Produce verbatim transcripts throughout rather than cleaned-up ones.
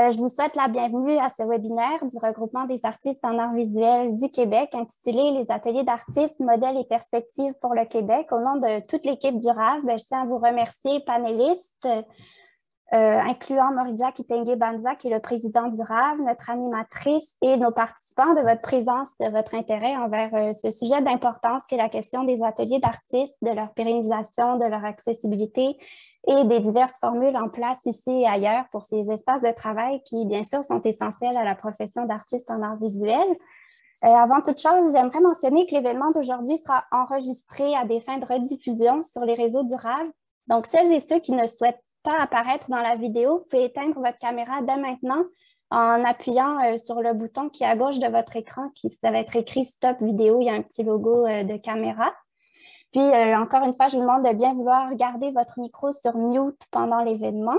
Euh, je vous souhaite la bienvenue à ce webinaire du regroupement des artistes en arts visuels du Québec intitulé « Les ateliers d'artistes, modèles et perspectives pour le Québec ». Au nom de toute l'équipe du R A V, ben, je tiens à vous remercier, panélistes, euh, incluant Morija Kitenge-Banza, qui est le président du R A V, notre animatrice et nos participants, de votre présence, de votre intérêt envers euh, ce sujet d'importance qui est la question des ateliers d'artistes, de leur pérennisation, de leur accessibilité et des diverses formules en place ici et ailleurs pour ces espaces de travail qui, bien sûr, sont essentiels à la profession d'artiste en arts visuels. Euh, avant toute chose, j'aimerais mentionner que l'événement d'aujourd'hui sera enregistré à des fins de rediffusion sur les réseaux du R A V. Donc, celles et ceux qui ne souhaitent pas apparaître dans la vidéo, vous pouvez éteindre votre caméra dès maintenant en appuyant euh, sur le bouton qui est à gauche de votre écran, qui ça va être écrit « Stop vidéo », il y a un petit logo euh, de caméra. Puis, euh, encore une fois, je vous demande de bien vouloir garder votre micro sur mute pendant l'événement.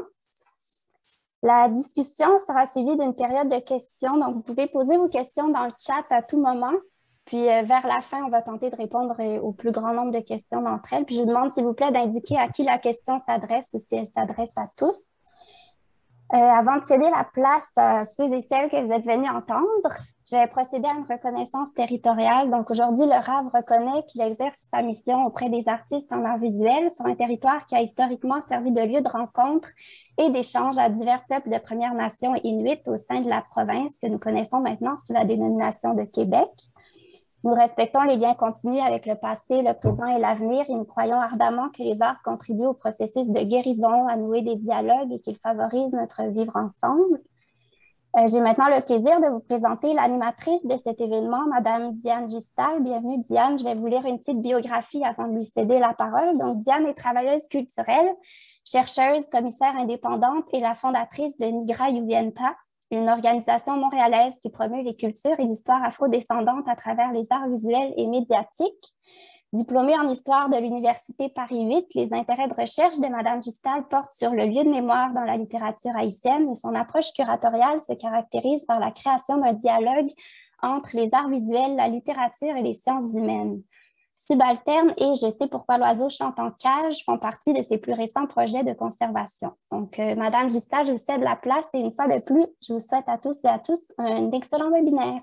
La discussion sera suivie d'une période de questions. Donc, vous pouvez poser vos questions dans le chat à tout moment. Puis, euh, vers la fin, on va tenter de répondre euh, au plus grand nombre de questions d'entre elles. Puis, je vous demande, s'il vous plaît, d'indiquer à qui la question s'adresse ou si elle s'adresse à tous. Euh, avant de céder la place à ceux et celles que vous êtes venus entendre, je vais procéder à une reconnaissance territoriale. Donc, aujourd'hui, le R A V reconnaît qu'il exerce sa mission auprès des artistes en arts visuels sur un territoire qui a historiquement servi de lieu de rencontre et d'échange à divers peuples de Premières Nations inuits au sein de la province que nous connaissons maintenant sous la dénomination de Québec. Nous respectons les liens continus avec le passé, le présent et l'avenir et nous croyons ardemment que les arts contribuent au processus de guérison, à nouer des dialogues et qu'ils favorisent notre vivre ensemble. Euh, J'ai maintenant le plaisir de vous présenter l'animatrice de cet événement, Madame Diane Gistal. Bienvenue, Diane. Je vais vous lire une petite biographie avant de lui céder la parole. Donc, Diane est travailleuse culturelle, chercheuse, commissaire indépendante et la fondatrice de Nigra Yuvienta, une organisation montréalaise qui promeut les cultures et l'histoire afro-descendante à travers les arts visuels et médiatiques. Diplômée en histoire de l'Université Paris huit, les intérêts de recherche de Mme Gistal portent sur le lieu de mémoire dans la littérature haïtienne et son approche curatoriale se caractérise par la création d'un dialogue entre les arts visuels, la littérature et les sciences humaines. Subalterne et Je sais pourquoi l'oiseau chante en cage font partie de ses plus récents projets de conservation. Donc, euh, Madame Gistal, je vous cède la place et une fois de plus, je vous souhaite à tous et à tous un excellent webinaire.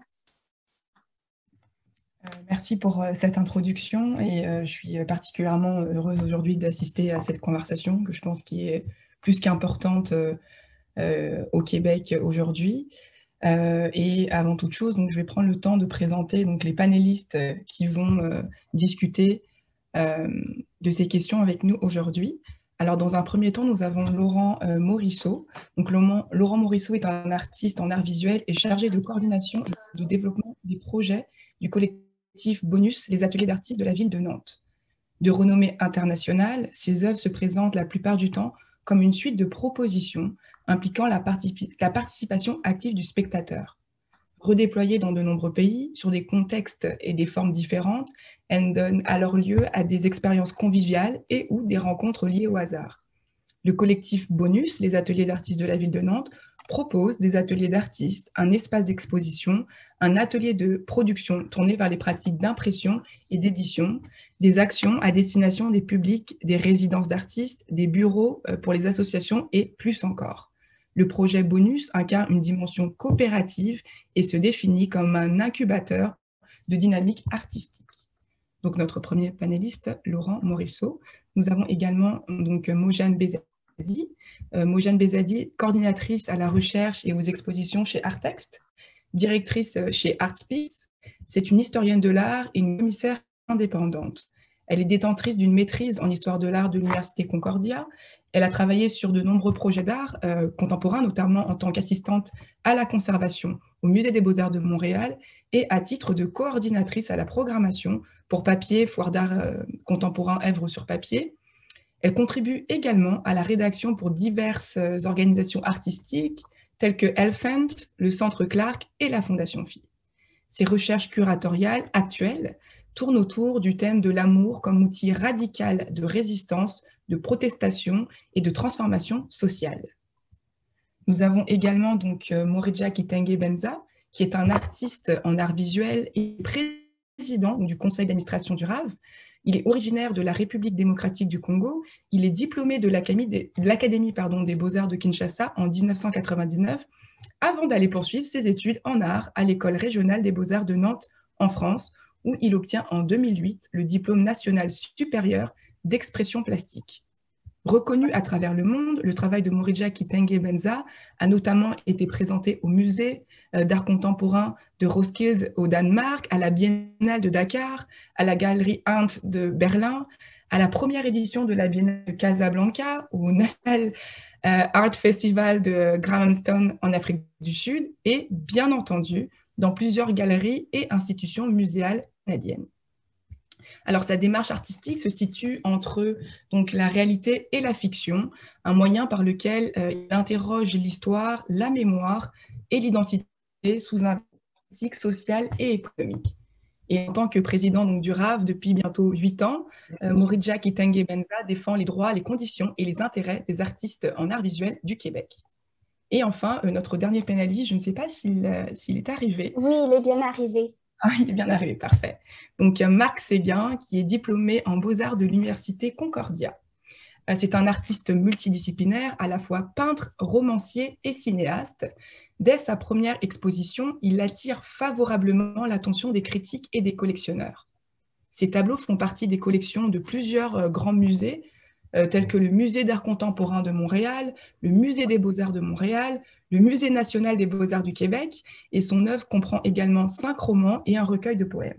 Merci pour cette introduction et euh, je suis particulièrement heureuse aujourd'hui d'assister à cette conversation que je pense qui est plus qu'importante euh, euh, au Québec aujourd'hui. Euh, et avant toute chose, donc, je vais prendre le temps de présenter donc, les panélistes qui vont euh, discuter euh, de ces questions avec nous aujourd'hui. Alors, dans un premier temps, nous avons Laurent euh, Morisseau. Donc, Laurent, Laurent Morisseau est un artiste en art visuel et chargé de coordination et de développement des projets du collectif Bonus, les ateliers d'artistes de la ville de Nantes. De renommée internationale, ses œuvres se présentent la plupart du temps comme une suite de propositions impliquant la, particip la participation active du spectateur. Redéployées dans de nombreux pays, sur des contextes et des formes différentes, elles donnent alors lieu à des expériences conviviales et ou des rencontres liées au hasard. Le collectif Bonus, les ateliers d'artistes de la ville de Nantes, propose des ateliers d'artistes, un espace d'exposition, un atelier de production tourné vers les pratiques d'impression et d'édition, des actions à destination des publics, des résidences d'artistes, des bureaux pour les associations et plus encore. Le projet Bonus incarne une dimension coopérative et se définit comme un incubateur de dynamique artistique. Donc notre premier panéliste, Laurent Morisseau. Nous avons également donc Mojane Bezadi. Euh, Mojane Bezadi, coordinatrice à la recherche et aux expositions chez Artexte, directrice chez Artspace. C'est une historienne de l'art et une commissaire indépendante. Elle est détentrice d'une maîtrise en histoire de l'art de l'Université Concordia. Elle a travaillé sur de nombreux projets d'art euh, contemporains, notamment en tant qu'assistante à la conservation au Musée des Beaux-Arts de Montréal et à titre de coordinatrice à la programmation pour papier, foire d'art euh, contemporain, œuvres sur papier. Elle contribue également à la rédaction pour diverses organisations artistiques telles que Elephant, le Centre Clark et la Fondation Phi. Ses recherches curatoriales actuelles tournent autour du thème de l'amour comme outil radical de résistance, de protestation et de transformation sociale. Nous avons également donc Morija Kitenge-Banza, qui est un artiste en art visuel et président du conseil d'administration du R A V, Il est originaire de la République démocratique du Congo. Il est diplômé de l'Académie des, l'Académie, pardon, des Beaux-Arts de Kinshasa en mille neuf cent quatre-vingt-dix-neuf, avant d'aller poursuivre ses études en art à l'École régionale des Beaux-Arts de Nantes en France, où il obtient en deux mille huit le diplôme national supérieur d'expression plastique. Reconnu à travers le monde, le travail de Moridja Kitenge Benza a notamment été présenté au musée d'art contemporain de Roskilde au Danemark, à la Biennale de Dakar, à la Galerie Art de Berlin, à la première édition de la Biennale de Casablanca, au National Art Festival de Grahamstown en Afrique du Sud et, bien entendu, dans plusieurs galeries et institutions muséales canadiennes. Alors, sa démarche artistique se situe entre donc, la réalité et la fiction, un moyen par lequel euh, il interroge l'histoire, la mémoire et l'identité sous un critique social et économique. Et en tant que président donc, du R A V depuis bientôt huit ans, euh, Moridja Kitenge Benza défend les droits, les conditions et les intérêts des artistes en art visuel du Québec. Et enfin, euh, notre dernier panéliste, je ne sais pas s'il euh, s'il est arrivé. Oui, il est bien arrivé. Ah, il est bien arrivé, parfait. Donc, Marc Séguin, qui est diplômé en Beaux-Arts de l'Université Concordia. C'est un artiste multidisciplinaire, à la fois peintre, romancier et cinéaste. Dès sa première exposition, il attire favorablement l'attention des critiques et des collectionneurs. Ses tableaux font partie des collections de plusieurs grands musées, euh, tels que le Musée d'art contemporain de Montréal, le Musée des beaux-arts de Montréal, le Musée national des beaux-arts du Québec, et son œuvre comprend également cinq romans et un recueil de poèmes.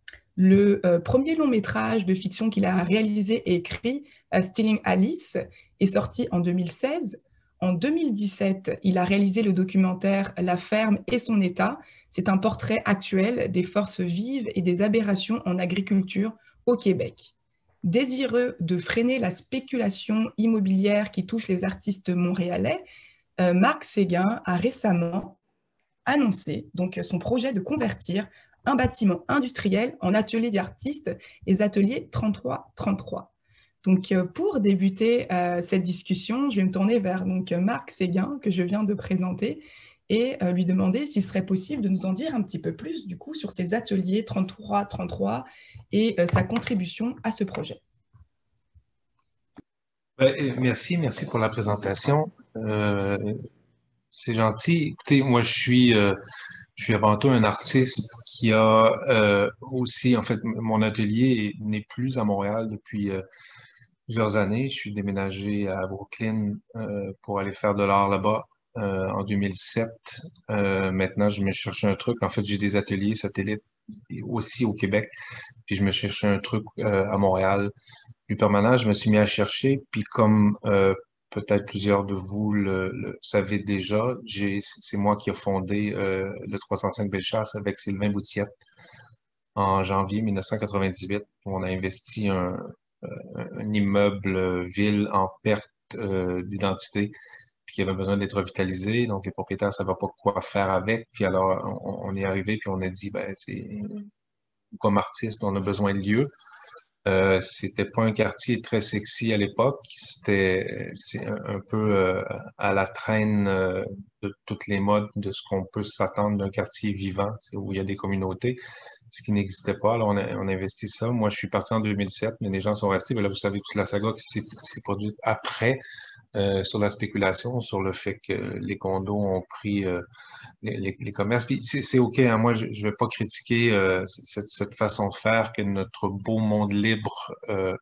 Le euh, premier long métrage de fiction qu'il a réalisé et écrit, uh, Stealing Alice, est sorti en deux mille seize. En deux mille dix-sept, il a réalisé le documentaire La ferme et son état. C'est un portrait actuel des forces vives et des aberrations en agriculture au Québec. Désireux de freiner la spéculation immobilière qui touche les artistes montréalais, euh, Marc Séguin a récemment annoncé donc, son projet de convertir un bâtiment industriel en atelier d'artistes, les ateliers trente-trois trente-trois. Donc, pour débuter euh, cette discussion, je vais me tourner vers donc, Marc Séguin, que je viens de présenter, et euh, lui demander s'il serait possible de nous en dire un petit peu plus, du coup, sur ces ateliers trente-trois trente-trois et euh, sa contribution à ce projet. Merci, merci pour la présentation. Euh, c'est gentil. Écoutez, moi, je suis, euh, je suis avant tout un artiste qui a euh, aussi, en fait, mon atelier n'est plus à Montréal depuis euh, plusieurs années. Je suis déménagé à Brooklyn euh, pour aller faire de l'art là-bas euh, en deux mille sept. Euh, maintenant, je me cherche un truc. En fait, j'ai des ateliers satellites aussi au Québec. Puis je me cherchais un truc euh, à Montréal plus permanent. Je me suis mis à chercher. Puis comme euh, peut-être plusieurs de vous le, le savez déjà, j'ai, c'est moi qui ai fondé euh, le trois cent cinq Bellechasse avec Sylvain Boutiette en janvier mille neuf cent quatre-vingt-dix-huit. On a investi un, un immeuble ville en perte euh, d'identité, puis qui avait besoin d'être revitalisé. Donc, les propriétaires ne savaient pas quoi faire avec. Puis alors, on, on est arrivé, puis on a dit, ben, c'est comme artiste, on a besoin de lieux. Euh, c'était pas un quartier très sexy à l'époque. C'était c'est un, un peu euh, à la traîne euh, de toutes les modes de ce qu'on peut s'attendre d'un quartier vivant, où il y a des communautés, ce qui n'existait pas. Alors, on a, on a investi ça. Moi, je suis parti en deux mille sept, mais les gens sont restés. Mais là, vous savez toute la saga qui s'est s'est produite après euh, sur la spéculation, sur le fait que les condos ont pris euh, les, les, les commerces. Puis c'est OK, hein, moi, je ne vais pas critiquer euh, cette, cette façon de faire que notre beau monde libre euh,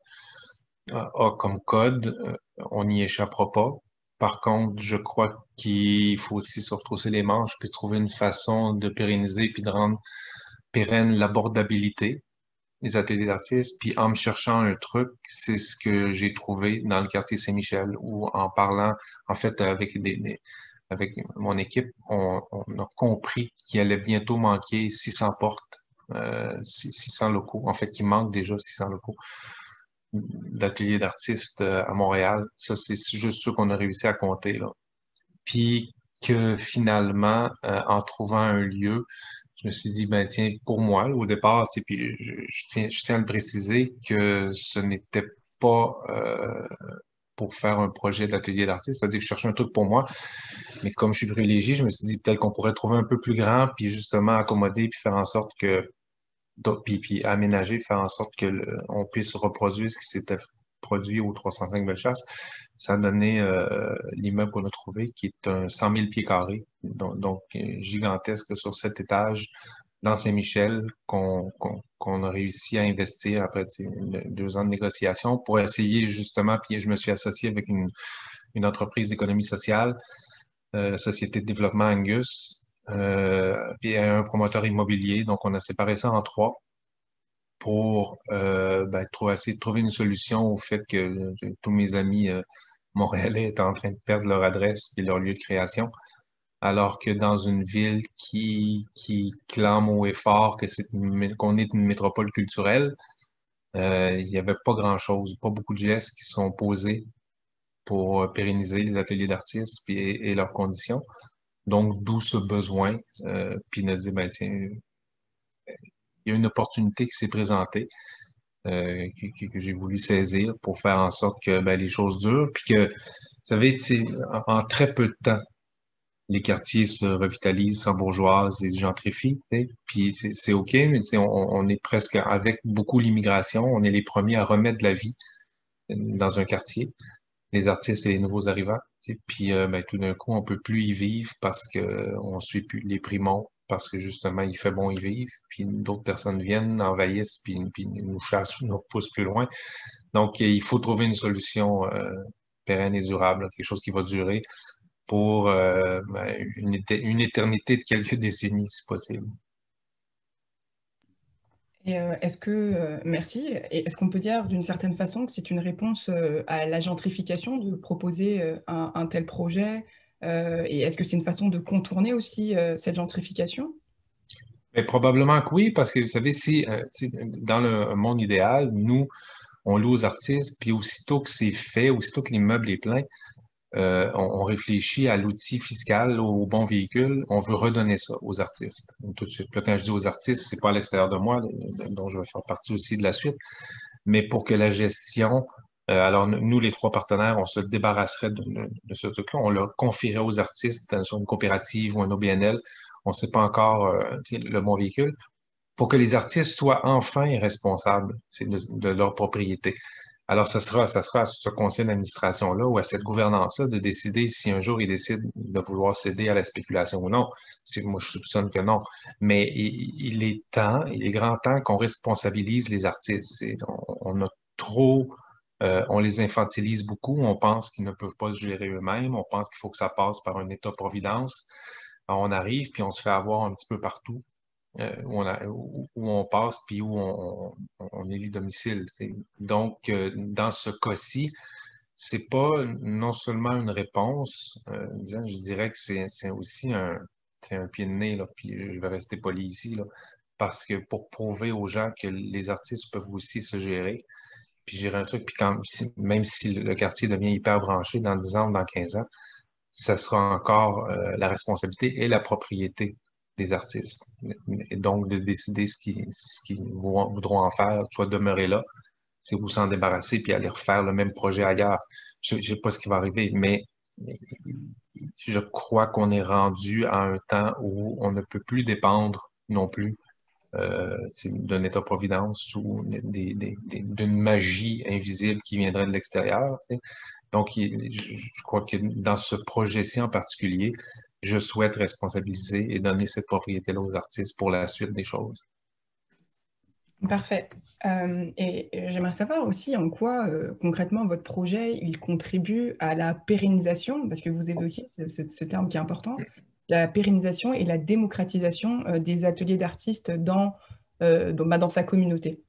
a, a comme code. Euh, on n'y échappera pas. Par contre, je crois qu'il faut aussi se retrousser les manches puis trouver une façon de pérenniser puis de rendre pérenne l'abordabilité des ateliers d'artistes. Puis en me cherchant un truc, c'est ce que j'ai trouvé dans le quartier Saint-Michel, où en parlant, en fait, avec des, des avec mon équipe, on, on a compris qu'il allait bientôt manquer six cents portes, euh, six cents locaux. En fait, qu'il manque déjà six cents locaux d'ateliers d'artistes à Montréal. Ça, c'est juste ce qu'on a réussi à compter, là. Puis que finalement, euh, en trouvant un lieu, je me suis dit, ben tiens, pour moi, là, au départ, puis je, je, tiens, je tiens à le préciser que ce n'était pas euh, pour faire un projet d'atelier d'artiste, c'est-à-dire que je cherchais un truc pour moi, mais comme je suis privilégié, je me suis dit peut-être qu'on pourrait trouver un peu plus grand, puis justement accommoder, puis faire en sorte que puis, puis aménager, faire en sorte que le, on puisse reproduire ce qui s'était produit au trois cent cinq Bellechasse. Ça a donné euh, l'immeuble qu'on a trouvé, qui est un cent mille pieds carrés, donc, donc gigantesque sur sept étages dans Saint-Michel, qu'on qu'on, qu'on a réussi à investir après une, deux ans de négociation pour essayer justement, puis je me suis associé avec une, une entreprise d'économie sociale, euh, la Société de développement Angus, euh, puis un promoteur immobilier. Donc, on a séparé ça en trois pour euh, ben, trouver, essayer de trouver une solution au fait que euh, tous mes amis euh, montréalais étaient en train de perdre leur adresse et leur lieu de création, alors que dans une ville qui, qui clame haut et fort que c'est une- qu'on est une métropole culturelle, euh, il n'y avait pas grand-chose, pas beaucoup de gestes qui sont posés pour euh, pérenniser les ateliers d'artistes puis- et, et leurs conditions. Donc, d'où ce besoin, euh, puis de dire, ben, tiens, il y a une opportunité qui s'est présentée, euh, que, que- que j'ai voulu saisir pour faire en sorte que ben, les choses durent, puis que, vous savez, tu sais, en, en très peu de temps, les quartiers se revitalisent, s'embourgeoisent et gentrifient, tu sais. Puis c'est c'est OK, mais tu sais, on, on est presque, avec beaucoup l'immigration, on est les premiers à remettre de la vie dans un quartier, les artistes et les nouveaux arrivants. Tu sais. Puis euh, ben, tout d'un coup, on peut plus y vivre parce que on suit plus les prix montent, parce que justement, il fait bon y vivre, puis d'autres personnes viennent, envahissent, puis, puis nous chassent, nous repoussent plus loin. Donc, il faut trouver une solution euh, pérenne et durable, quelque chose qui va durer pour euh, ben, une, éte- une éternité de quelques décennies, si possible. Et euh, est-ce que, euh, merci, et est-ce qu'on peut dire d'une certaine façon que c'est une réponse euh, à la gentrification de proposer euh, un, un tel projet? Euh, et est-ce que c'est une façon de contourner aussi euh, cette gentrification? Mais probablement que oui, parce que vous savez, si euh, tu sais, dans le monde idéal, nous, on loue aux artistes, puis aussitôt que c'est fait, aussitôt que l'immeuble est plein, euh, on, on réfléchit à l'outil fiscal, au bon véhicule, on veut redonner ça aux artistes. Tout de suite. Puis là, quand je dis aux artistes, c'est pas à l'extérieur de moi, dont je vais faire partie aussi de la suite, mais pour que la gestion, euh, alors nous, les trois partenaires, on se débarrasserait de, de- de ce truc-là, on le confierait aux artistes euh, sur une coopérative ou un O B N L, on ne sait pas encore euh, tu sais, le bon véhicule, pour que les artistes soient enfin responsables tu sais, de, de leur propriété. Alors, ce sera, ça sera à ce conseil d'administration-là ou à cette gouvernance-là de décider si un jour ils décident de vouloir céder à la spéculation ou non. Si, moi, je soupçonne que non. Mais il, il est temps, il est grand temps qu'on responsabilise les artistes. C'est- On, on a trop, euh, on les infantilise beaucoup. On pense qu'ils ne peuvent pas se gérer eux-mêmes. On pense qu'il faut que ça passe par un État-providence. Alors, on arrive, puis on se fait avoir un petit peu partout euh, où, on a- où- où on passe, puis où on, on, on élit domicile. Tu sais. Donc, euh, dans ce cas-ci, c'est pas non seulement une réponse, euh, disons, je dirais que c'est c'est aussi un, c'est un pied de nez, là, puis je vais rester poli ici, là, parce que pour prouver aux gens que les artistes peuvent aussi se gérer, puis gérer un truc, puis quand, si- même si le quartier devient hyper branché dans dix ans ou dans quinze ans, ça sera encore euh, la responsabilité et la propriété des artistes. Et donc, de décider ce qu'ils ce qu'ils vou- voudront en faire, soit demeurer là, c'est ou s'en débarrasser puis aller refaire le même projet ailleurs. Je ne sais pas ce qui va arriver, mais je crois qu'on est rendu à un temps où on ne peut plus dépendre non plus euh, c'est d'un État-providence ou des- des- des- d'une magie invisible qui viendrait de l'extérieur. Tu sais. Donc, il- je, je crois que dans ce projet-ci en particulier, je souhaite responsabiliser et donner cette propriété-là aux artistes pour la suite des choses. Parfait. Euh, et et j'aimerais savoir aussi en quoi euh, concrètement votre projet il contribue à la pérennisation, parce que vous évoquiez ce, ce- ce terme qui est important, la pérennisation et la démocratisation euh, des ateliers d'artistes dans, euh, dans, bah, dans sa communauté.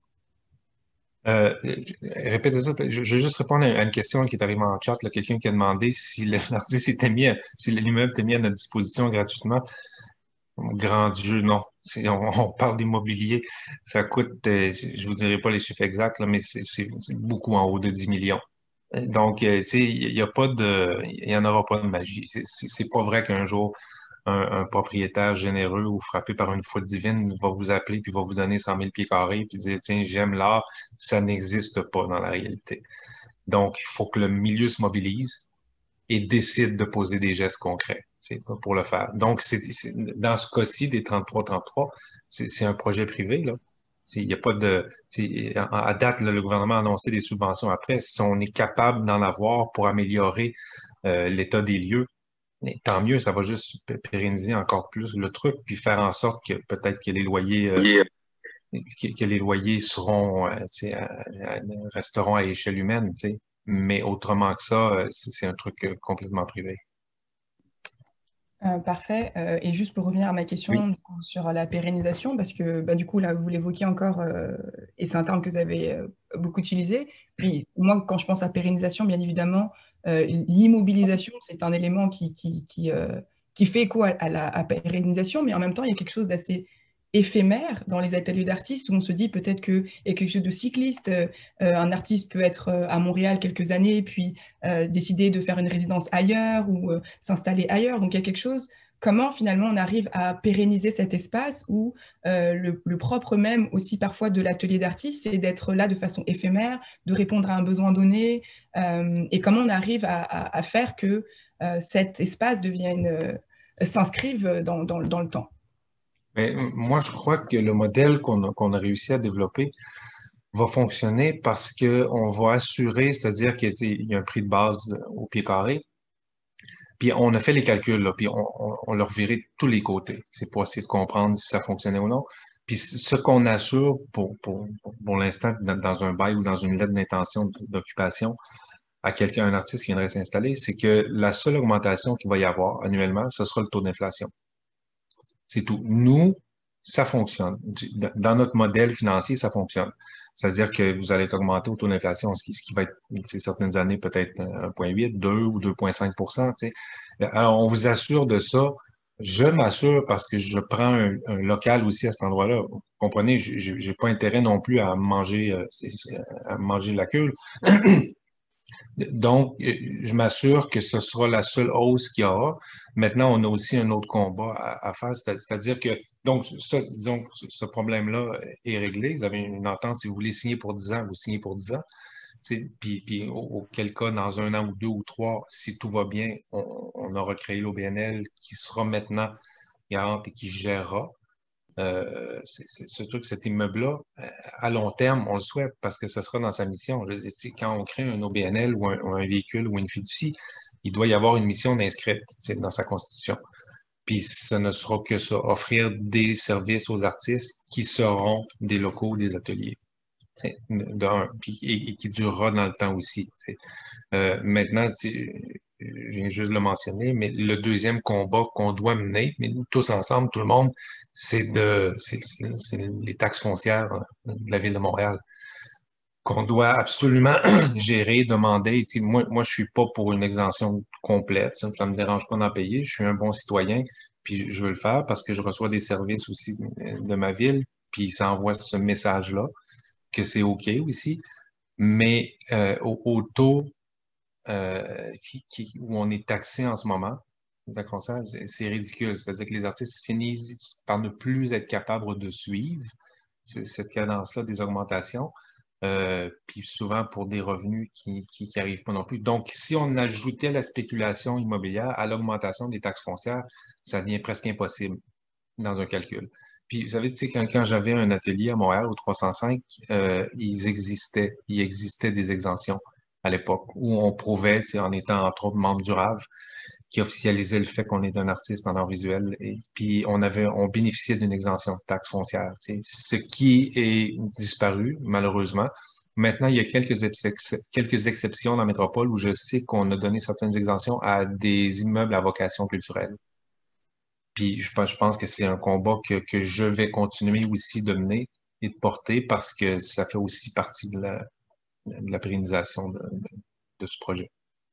Euh, répétez ça, je, je veux juste répondre à une question qui est arrivée en chat, là, quelqu'un qui a demandé si le- l'artiste était mis, à- si l'immeuble était mis à notre disposition gratuitement. Grand Dieu, non. Si on, on parle d'immobilier, ça coûte, euh, je vous dirai pas les chiffres exacts, là, mais c'est c'est- c'est beaucoup en haut de dix millions. Donc, euh, tu sais, il n'y a pas de, il y en aura pas de magie. C'est c'est- c'est pas vrai qu'un jour, un, un propriétaire généreux ou frappé par une faute divine va vous appeler puis va vous donner cent mille pieds carrés puis dire, tiens, j'aime l'art. Ça n'existe pas dans la réalité. Donc, il faut que le milieu se mobilise et décide de poser des gestes concrets. pour le faire. Donc, c'est, c'est, dans ce cas-ci des trente-trois trente-trois, c'est, c'est un projet privé, là. Il n'y a pas de... À date, là, le gouvernement a annoncé des subventions après. Si on est capable d'en avoir pour améliorer euh, l'état des lieux, mais tant mieux, ça va juste pérenniser encore plus le truc, puis faire en sorte que peut-être que les loyers, euh, yeah. que, que les loyers seront, euh, à, à, resteront à échelle humaine, t'sais. Mais autrement que ça, c'est, c'est un truc euh, complètement privé. Euh, parfait. Euh, et juste pour revenir à ma question oui. du coup, sur la pérennisation, parce que bah, du coup, là, vous l'évoquez encore, euh, et c'est un terme que vous avez euh, beaucoup utilisé. Puis moi, quand je pense à pérennisation, bien évidemment, euh, l'immobilisation, c'est un élément qui, qui, qui, euh, qui fait écho à, à la à pérennisation, mais en même temps, il y a quelque chose d'assez éphémère dans les ateliers d'artistes où on se dit peut-être qu'il y a quelque chose de cycliste. Euh, un artiste peut être à Montréal quelques années, puis euh, décider de faire une résidence ailleurs ou euh, s'installer ailleurs. Donc il y a quelque chose, comment finalement on arrive à pérenniser cet espace où euh, le, le propre même aussi parfois de l'atelier d'artiste, c'est d'être là de façon éphémère, de répondre à un besoin donné, euh, et comment on arrive à, à, à faire que euh, cet espace devienne, euh, s'inscrive dans, dans, dans le temps. Mais moi, je crois que le modèle qu'on a, qu'on a réussi à développer va fonctionner parce qu'on va assurer, c'est-à-dire qu'il y a un prix de base au pied carré, puis on a fait les calculs, là, puis on, on, on leur virait tous les côtés. C'est pour essayer de comprendre si ça fonctionnait ou non. Puis ce qu'on assure pour, pour, pour l'instant dans, dans un bail ou dans une lettre d'intention d'occupation à quelqu'un, un artiste qui viendrait s'installer, c'est que la seule augmentation qu'il va y avoir annuellement, ce sera le taux d'inflation. C'est tout. Nous, ça fonctionne. Dans notre modèle financier, ça fonctionne. C'est-à-dire que vous allez être augmenté au taux d'inflation, ce qui, ce qui va être, certaines années, peut-être un virgule huit, deux ou deux virgule cinq pour cent. Alors, on vous assure de ça. Je m'assure parce que je prends un, un local aussi à cet endroit-là. Vous comprenez, je n'ai pas intérêt non plus à manger, à manger la queue. Donc, je m'assure que ce sera la seule hausse qu'il y aura. Maintenant, on a aussi un autre combat à, à faire, c'est-à-dire que, donc, ça, disons que ce problème-là est réglé. Vous avez une entente, si vous voulez signer pour dix ans, vous signez pour dix ans. Puis, puis auquel cas, dans un an ou deux ou trois, si tout va bien, on, on aura créé l'O B N L qui sera maintenant garante et qui gérera. Euh, c'est, c'est, ce truc, cet immeuble-là, à long terme, on le souhaite parce que ce sera dans sa mission. Je veux dire, quand on crée un O B N L ou un, ou un véhicule ou une fiducie, il doit y avoir une mission d'inscrite dans sa constitution. Puis ce ne sera que ça, offrir des services aux artistes qui seront des locaux, des ateliers. D'un, puis, et, et qui durera dans le temps aussi. Euh, maintenant, je viens juste de le mentionner, mais le deuxième combat qu'on doit mener, mais nous tous ensemble, tout le monde, c'est de c'est, c'est les taxes foncières de la Ville de Montréal qu'on doit absolument gérer, demander. Moi, moi, je suis pas pour une exemption complète, ça ne me dérange pas d'en payer, je suis un bon citoyen, puis je veux le faire parce que je reçois des services aussi de ma ville, puis ça envoie ce message-là que c'est OK aussi, mais euh, au, au taux euh, qui, qui, où on est taxé en ce moment, c'est, c'est ridicule. C'est-à-dire que les artistes finissent par ne plus être capables de suivre cette cadence-là des augmentations, euh, puis souvent pour des revenus qui qui, qui arrivent pas non plus. Donc, si on ajoutait la spéculation immobilière à l'augmentation des taxes foncières, ça devient presque impossible dans un calcul. Puis, vous savez, tu sais, quand, quand j'avais un atelier à Montréal, au trois cent cinq, euh, ils existaient, il existait des exemptions à l'époque où on prouvait, tu sais, en étant entre autres membre du R A V, qui officialisait le fait qu'on est un artiste en art visuel, et puis on avait, on bénéficiait d'une exemption de taxes foncières, tu sais, ce qui est disparu, malheureusement. Maintenant, il y a quelques, ex- quelques exceptions dans la métropole où je sais qu'on a donné certaines exemptions à des immeubles à vocation culturelle. Puis je pense, je pense que c'est un combat que, que je vais continuer aussi de mener et de porter parce que ça fait aussi partie de la, de la pérennisation de, de, de ce projet.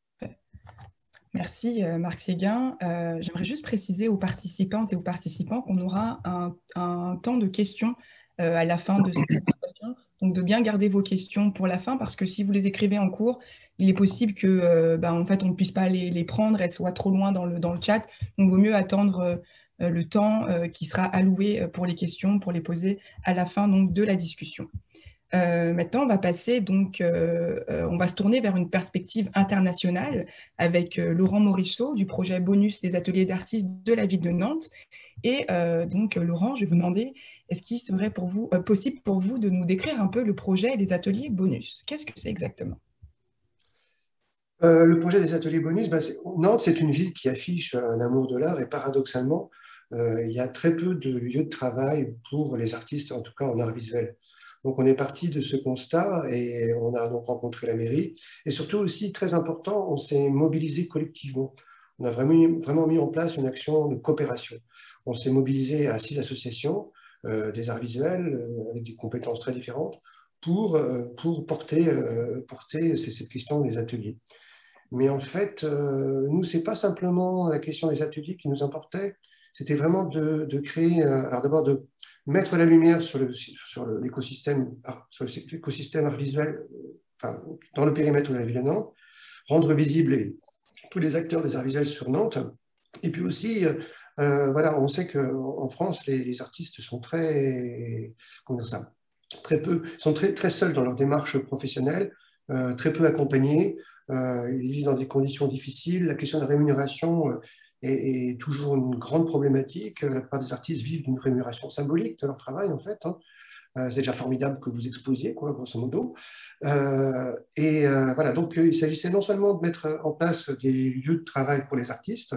Merci Marc Séguin. Euh, j'aimerais juste préciser aux participantes et aux participants qu'on aura un, un temps de questions euh, à la fin de cette présentation. Donc de bien garder vos questions pour la fin parce que si vous les écrivez en cours, il est possible que euh, bah, en fait, on ne puisse pas les, les prendre, elles soient trop loin dans le, dans le chat. Donc il vaut mieux attendre euh, le temps euh, qui sera alloué pour les questions, pour les poser à la fin donc, de la discussion. Euh, maintenant, on va passer donc, euh, euh, on va se tourner vers une perspective internationale avec euh, Laurent Morisseau du projet Bonus des ateliers d'artistes de la ville de Nantes. Et euh, donc, euh, Laurent, je vais vous demander, est-ce qu'il serait pour vous, euh, possible pour vous de nous décrire un peu le projet des ateliers Bonus? Qu'est-ce que c'est exactement? Euh, le projet des ateliers bonus, ben, c'est- Nantes, c'est une ville qui affiche un amour de l'art et paradoxalement, euh, il y a très peu de lieux de travail pour les artistes, en tout cas en art visuel. Donc on est parti de ce constat et on a donc rencontré la mairie. Et surtout aussi, très important, on s'est mobilisé collectivement. On a vraiment, vraiment mis en place une action de coopération. On s'est mobilisé à six associations euh, des arts visuels euh, avec des compétences très différentes pour, euh, pour porter, euh, porter cette question des ateliers. Mais en fait, euh, nous, c'est pas simplement la question des ateliers qui nous importait, c'était vraiment de, de créer, euh, alors d'abord de mettre la lumière sur le, sur l'écosystème, sur l'écosystème art visuel, euh, enfin, dans le périmètre de la ville de Nantes, rendre visibles les, tous les acteurs des arts visuels sur Nantes. Et puis aussi, euh, voilà, on sait qu'en France, les, les artistes sont très, comment dire ça, très peu, sont très, très seuls dans leur démarche professionnelle, euh, très peu accompagnés. Euh, ils vivent dans des conditions difficiles. La question de la rémunération euh, est, est toujours une grande problématique. La plupart des artistes vivent d'une rémunération symbolique de leur travail, en fait. Hein. Euh, c'est déjà formidable que vous exposiez, quoi, grosso modo. Euh, et euh, voilà, donc il s'agissait non seulement de mettre en place des lieux de travail pour les artistes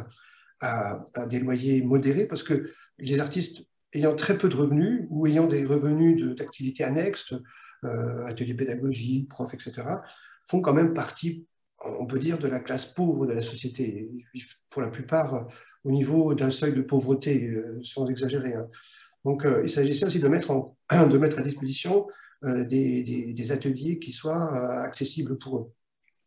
à, à des loyers modérés, parce que les artistes ayant très peu de revenus ou ayant des revenus d'activités annexes, euh, ateliers pédagogiques, profs, et cetera, font quand même partie, on peut dire, de la classe pauvre de la société. Ils vivent pour la plupart au niveau d'un seuil de pauvreté, euh, sans exagérer. Hein. Donc, euh, il s'agissait aussi de mettre, en, de mettre à disposition euh, des, des, des ateliers qui soient euh, accessibles pour eux.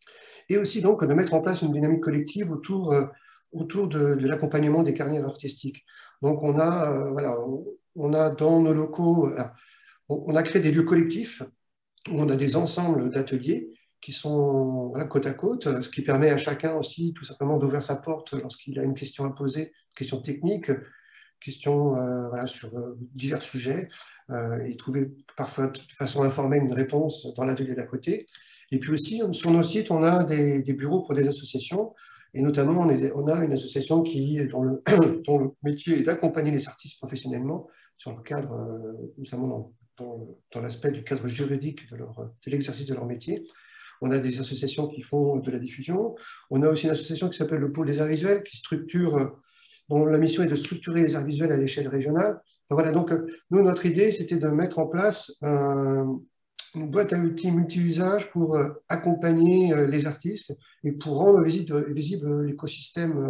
Et aussi, donc, de mettre en place une dynamique collective autour, euh, autour de, de l'accompagnement des carrières artistiques. Donc, on a, euh, voilà, on, on a dans nos locaux, euh, on, on a créé des lieux collectifs où on a des ensembles d'ateliers qui sont voilà, côte à côte, ce qui permet à chacun aussi tout simplement d'ouvrir sa porte lorsqu'il a une question à poser, question technique, question euh, voilà, sur euh, divers sujets, euh, et trouver parfois de façon informelle une réponse dans l'atelier d'à côté. Et puis aussi, sur nos sites, on a des, des bureaux pour des associations, et notamment, on, est, on a une association qui, dont, le, dont le métier est d'accompagner les artistes professionnellement sur le cadre, euh, notamment dans dans, dans l'aspect du cadre juridique de, leur, de l'exercice de leur métier. On a des associations qui font de la diffusion. On a aussi une association qui s'appelle le Pôle des arts visuels, qui structure, dont la mission est de structurer les arts visuels à l'échelle régionale. Donc voilà, donc nous, notre idée, c'était de mettre en place un, une boîte à outils multi-usage pour accompagner les artistes et pour rendre visible, visible l'écosystème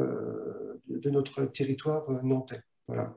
de notre territoire nantais. Voilà.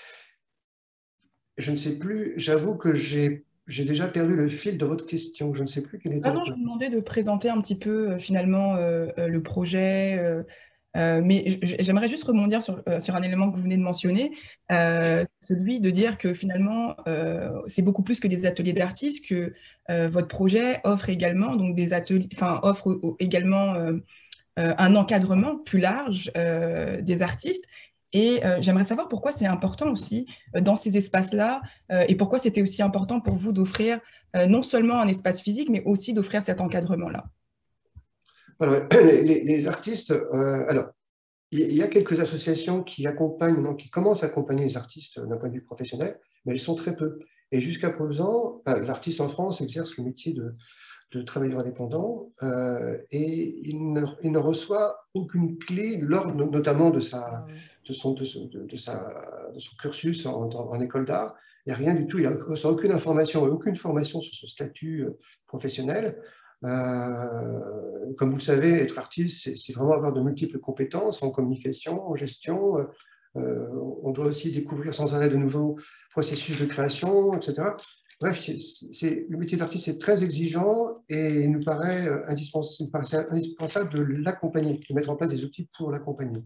Je ne sais plus, j'avoue que j'ai déjà perdu le fil de votre question. Je ne sais plus quelle était Ah non, votre... je vous demandais de présenter un petit peu euh, finalement euh, euh, le projet, euh, euh, mais j'aimerais juste rebondir sur, euh, sur un élément que vous venez de mentionner, euh, celui de dire que finalement euh, c'est beaucoup plus que des ateliers d'artistes, que euh, votre projet offre également donc des ateliers, enfin offre également euh, euh, un encadrement plus large euh, des artistes. Et euh, j'aimerais savoir pourquoi c'est important aussi euh, dans ces espaces-là euh, et pourquoi c'était aussi important pour vous d'offrir euh, non seulement un espace physique, mais aussi d'offrir cet encadrement-là. Alors, les, les artistes, euh, alors, il y a quelques associations qui accompagnent, non, qui commencent à accompagner les artistes d'un point de vue professionnel, mais elles sont très peu. Et jusqu'à présent, enfin, l'artiste en France exerce le métier de, de travailleur indépendant euh, et il ne, il ne reçoit aucune clé lors notamment de, sa, de, son, de, de, de, sa, de son cursus en, en école d'art. Il n'y a rien du tout, il ne reçoit aucune information, aucune formation sur ce statut professionnel. Euh, comme vous le savez, être artiste, c'est vraiment avoir de multiples compétences en communication, en gestion. Euh, on doit aussi découvrir sans arrêt de nouveaux processus de création, et cetera. Bref, c'est, le métier d'artiste est très exigeant et il nous paraît indispensable, il paraît indispensable de l'accompagner, de mettre en place des outils pour l'accompagner.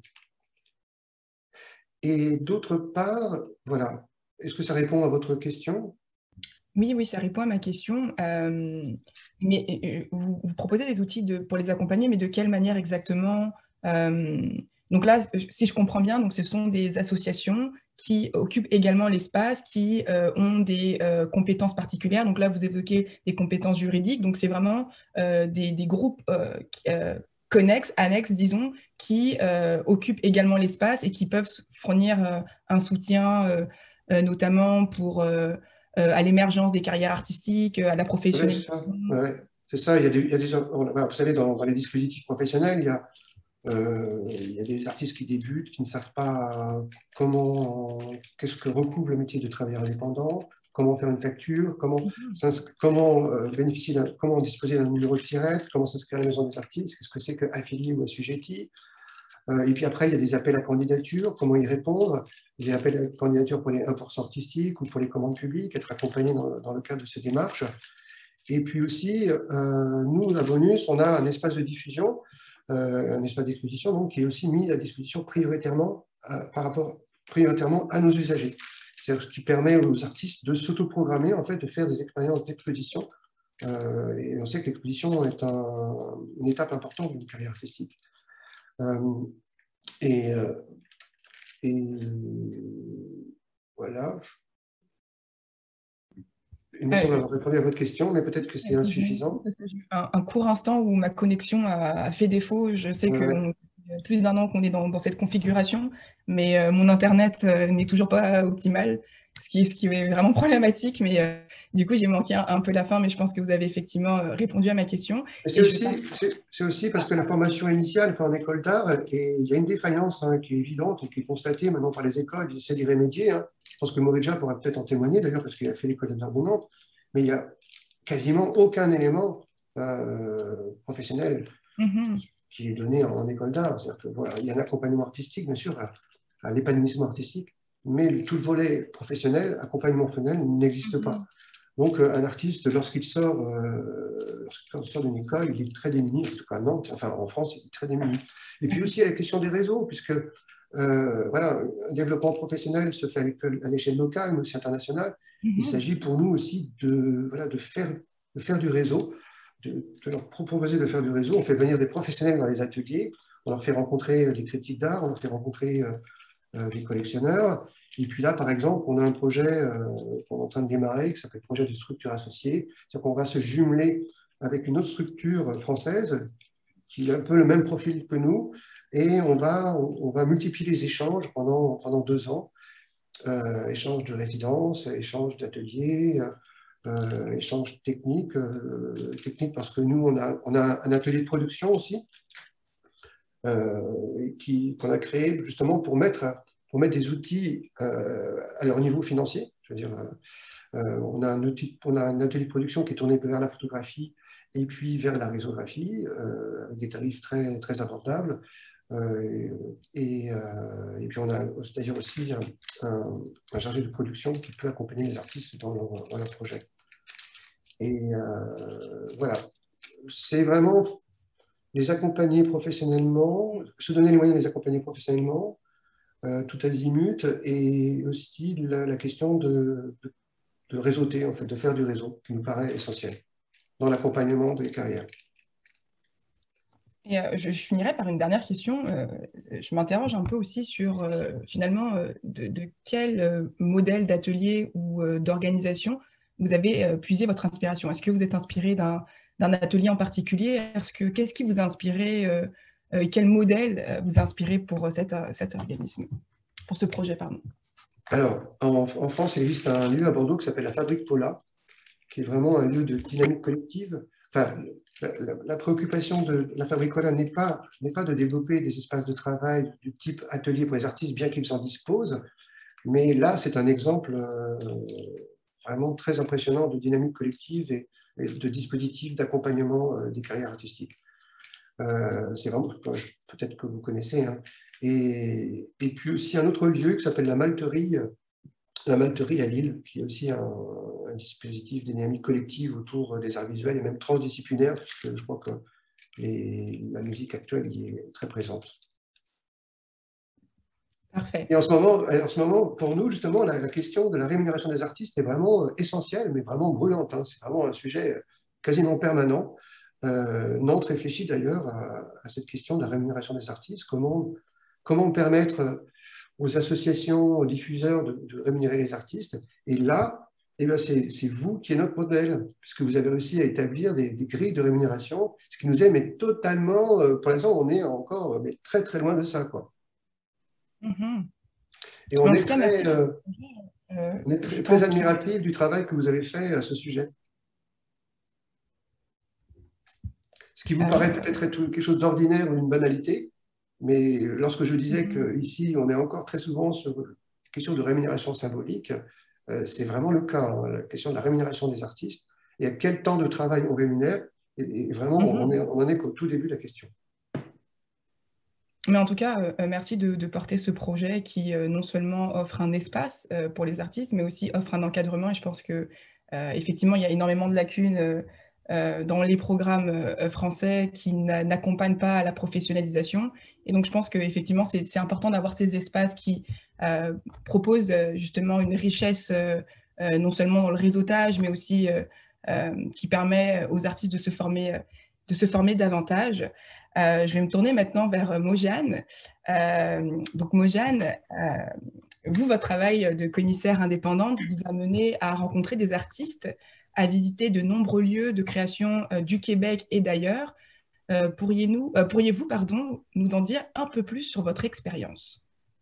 Et d'autre part, voilà, est-ce que ça répond à votre question ? Oui, oui, ça répond à ma question. Euh, mais euh, vous, vous proposez des outils de, pour les accompagner, mais de quelle manière exactement? euh, Donc là, si je comprends bien, donc ce sont des associations qui occupent également l'espace, qui euh, ont des euh, compétences particulières. Donc là, vous évoquez des compétences juridiques. Donc c'est vraiment euh, des, des groupes euh, qui, euh, connexes, annexes, disons, qui euh, occupent également l'espace et qui peuvent fournir euh, un soutien, euh, euh, notamment pour, euh, euh, à l'émergence des carrières artistiques, à la professionnalisation. Ouais, ouais, c'est ça. Il y a des, il y a des, vous savez, dans, dans les dispositifs professionnels, il y a Euh, il y a des artistes qui débutent, qui ne savent pas comment, qu'est-ce que recouvre le métier de travailleur indépendant, comment faire une facture, comment, comment euh, bénéficier d'un, comment disposer d'un numéro de SIRET, comment s'inscrire à la maison des artistes, qu'est-ce que c'est que affilié ou assujetti. Euh, et puis après, il y a des appels à candidature, comment y répondre, des appels à candidature pour les un pour cent artistiques ou pour les commandes publiques, être accompagné dans, dans le cadre de ces démarches. Et puis aussi, euh, nous, à Bonus, on a un espace de diffusion, euh, un espace d'exposition donc, qui est aussi mis à disposition prioritairement, euh, par rapport, prioritairement à nos usagers. C'est-à-dire ce qui permet aux artistes de s'autoprogrammer, en fait, de faire des expériences d'exposition. Euh, et on sait que l'exposition est un, une étape importante d'une carrière artistique. Euh, et, euh, et voilà. Il me semble avoir répondu à votre question, mais peut-être que c'est insuffisant. Un, un court instant où ma connexion a, a fait défaut. Je sais que ouais. plus d'un an qu'on est dans, dans cette configuration, mais euh, mon Internet euh, n'est toujours pas optimal, ce qui, ce qui est vraiment problématique. Mais euh, du coup, j'ai manqué un, un peu la fin, mais je pense que vous avez effectivement répondu à ma question. C'est aussi, je... aussi parce que la formation initiale, enfin, en école d'art, il y a une défaillance hein, qui est évidente et qui est constatée maintenant par les écoles. Ils essaient d'y remédier. Hein. Je pense que Mauredja pourra peut-être en témoigner, d'ailleurs, parce qu'il a fait l'école d'art de Nantes, mais il n'y a quasiment aucun élément euh, professionnel mm-hmm. qui est donné en, en école d'art. C'est-à-dire que, voilà, il y a un accompagnement artistique, bien sûr, à, à l'épanouissement artistique, mais tout le volet professionnel, accompagnement fonctionnel, n'existe mm-hmm. pas. Donc, euh, un artiste, lorsqu'il sort, euh, lorsqu'il sort d'une école, il est très démuni, en tout cas à Nantes, enfin en France, il est très démuni. Et puis aussi, il y a la question des réseaux, puisque Euh, voilà, un développement professionnel se fait à l'échelle locale, mais aussi internationale. Mm-hmm. Il s'agit pour nous aussi de, voilà, de, faire, de faire du réseau, de, de leur proposer de faire du réseau. On fait venir des professionnels dans les ateliers, on leur fait rencontrer des critiques d'art, on leur fait rencontrer euh, euh, des collectionneurs. Et puis là, par exemple, on a un projet euh, qu'on est en train de démarrer qui s'appelle projet de structure associée. C'est-à-dire qu'on va se jumeler avec une autre structure française qui a un peu le même profil que nous. Et on va, on va multiplier les échanges pendant, pendant deux ans. Euh, échanges de résidence, échanges d'ateliers, euh, échanges techniques, euh, techniques parce que nous, on a, on a un atelier de production aussi euh, qu'on a créé justement pour mettre, pour mettre des outils euh, à leur niveau financier. Je veux dire, euh, on, a un outil, on a un atelier de production qui est tourné vers la photographie et puis vers la risographie, euh, avec des tarifs très, très abordables. Euh, et, euh, et puis on a c'est-à-dire aussi un, un, un chargé de production qui peut accompagner les artistes dans leur, dans leur projet. Et euh, voilà, c'est vraiment les accompagner professionnellement, se donner les moyens de les accompagner professionnellement, euh, tout azimut, et aussi la, la question de, de, de réseauter, en fait, de faire du réseau, qui nous paraît essentiel dans l'accompagnement des carrières. Et euh, je, je finirai par une dernière question. Euh, je m'interroge un peu aussi sur, euh, finalement, euh, de, de quel euh, modèle d'atelier ou euh, d'organisation vous avez euh, puisé votre inspiration. Est-ce que vous êtes inspiré d'un d'un atelier en particulier? Est-ce que, qu'est-ce qui vous a inspiré euh, euh, quel modèle euh, vous a inspiré pour euh, cet, cet organisme, pour ce projet, pardon? Alors, en, en France, il existe un lieu à Bordeaux qui s'appelle la Fabrique Paula, qui est vraiment un lieu de dynamique collective. Enfin, la, la, la préoccupation de la Fabrique Paula n'est pas, n'est pas de développer des espaces de travail du type atelier pour les artistes, bien qu'ils en disposent, mais là, c'est un exemple euh, vraiment très impressionnant de dynamique collective et, et de dispositifs d'accompagnement euh, des carrières artistiques. Euh, c'est vraiment, peut-être que vous connaissez, hein. et, et puis aussi un autre lieu qui s'appelle la Malterie, la Malterie à Lille, qui est aussi un, un dispositif dynamique collective autour des arts visuels et même transdisciplinaire, parce que je crois que les, la musique actuelle y est très présente. Parfait. Et en ce moment, en ce moment pour nous, justement, la, la question de la rémunération des artistes est vraiment essentielle, mais vraiment brûlante, hein. C'est vraiment un sujet quasiment permanent. Euh, Nantes réfléchit d'ailleurs à, à cette question de la rémunération des artistes, comment, comment permettre... aux associations, aux diffuseurs de, de rémunérer les artistes. Et là, eh bien, c'est, c'est vous qui êtes notre modèle, puisque vous avez réussi à établir des, des grilles de rémunération, ce qui nous est mais totalement, euh, pour l'instant, on est encore mais très très loin de ça, quoi. Mm-hmm. Et on en est tout cas, très, euh, euh, on est très, très admiratif du travail que vous avez fait à ce sujet. Ce qui vous paraît euh, peut-être être quelque chose d'ordinaire ou une banalité, mais lorsque je disais mm-hmm. qu'ici, on est encore très souvent sur la question de rémunération symbolique, euh, c'est vraiment le cas, hein, la question de la rémunération des artistes, et à quel temps de travail on rémunère, et, et vraiment, mm-hmm. on, est, on en est qu'au tout début de la question. Mais en tout cas, euh, merci de, de porter ce projet qui euh, non seulement offre un espace euh, pour les artistes, mais aussi offre un encadrement. Et je pense que euh, effectivement, il y a énormément de lacunes euh, euh, dans les programmes euh, français qui n'accompagnent pas à la professionnalisation. Et donc, je pense qu'effectivement, c'est, c'est important d'avoir ces espaces qui euh, proposent euh, justement une richesse euh, euh, non seulement dans le réseautage, mais aussi euh, euh, qui permet aux artistes de se former, de se former davantage. Euh, je vais me tourner maintenant vers Mojane. Euh, donc Mojane, euh, vous, votre travail de commissaire indépendante vous a mené à rencontrer des artistes, à visiter de nombreux lieux de création euh, du Québec et d'ailleurs. Euh, pourriez-nous, euh, pourriez-vous pardon, nous en dire un peu plus sur votre expérience ?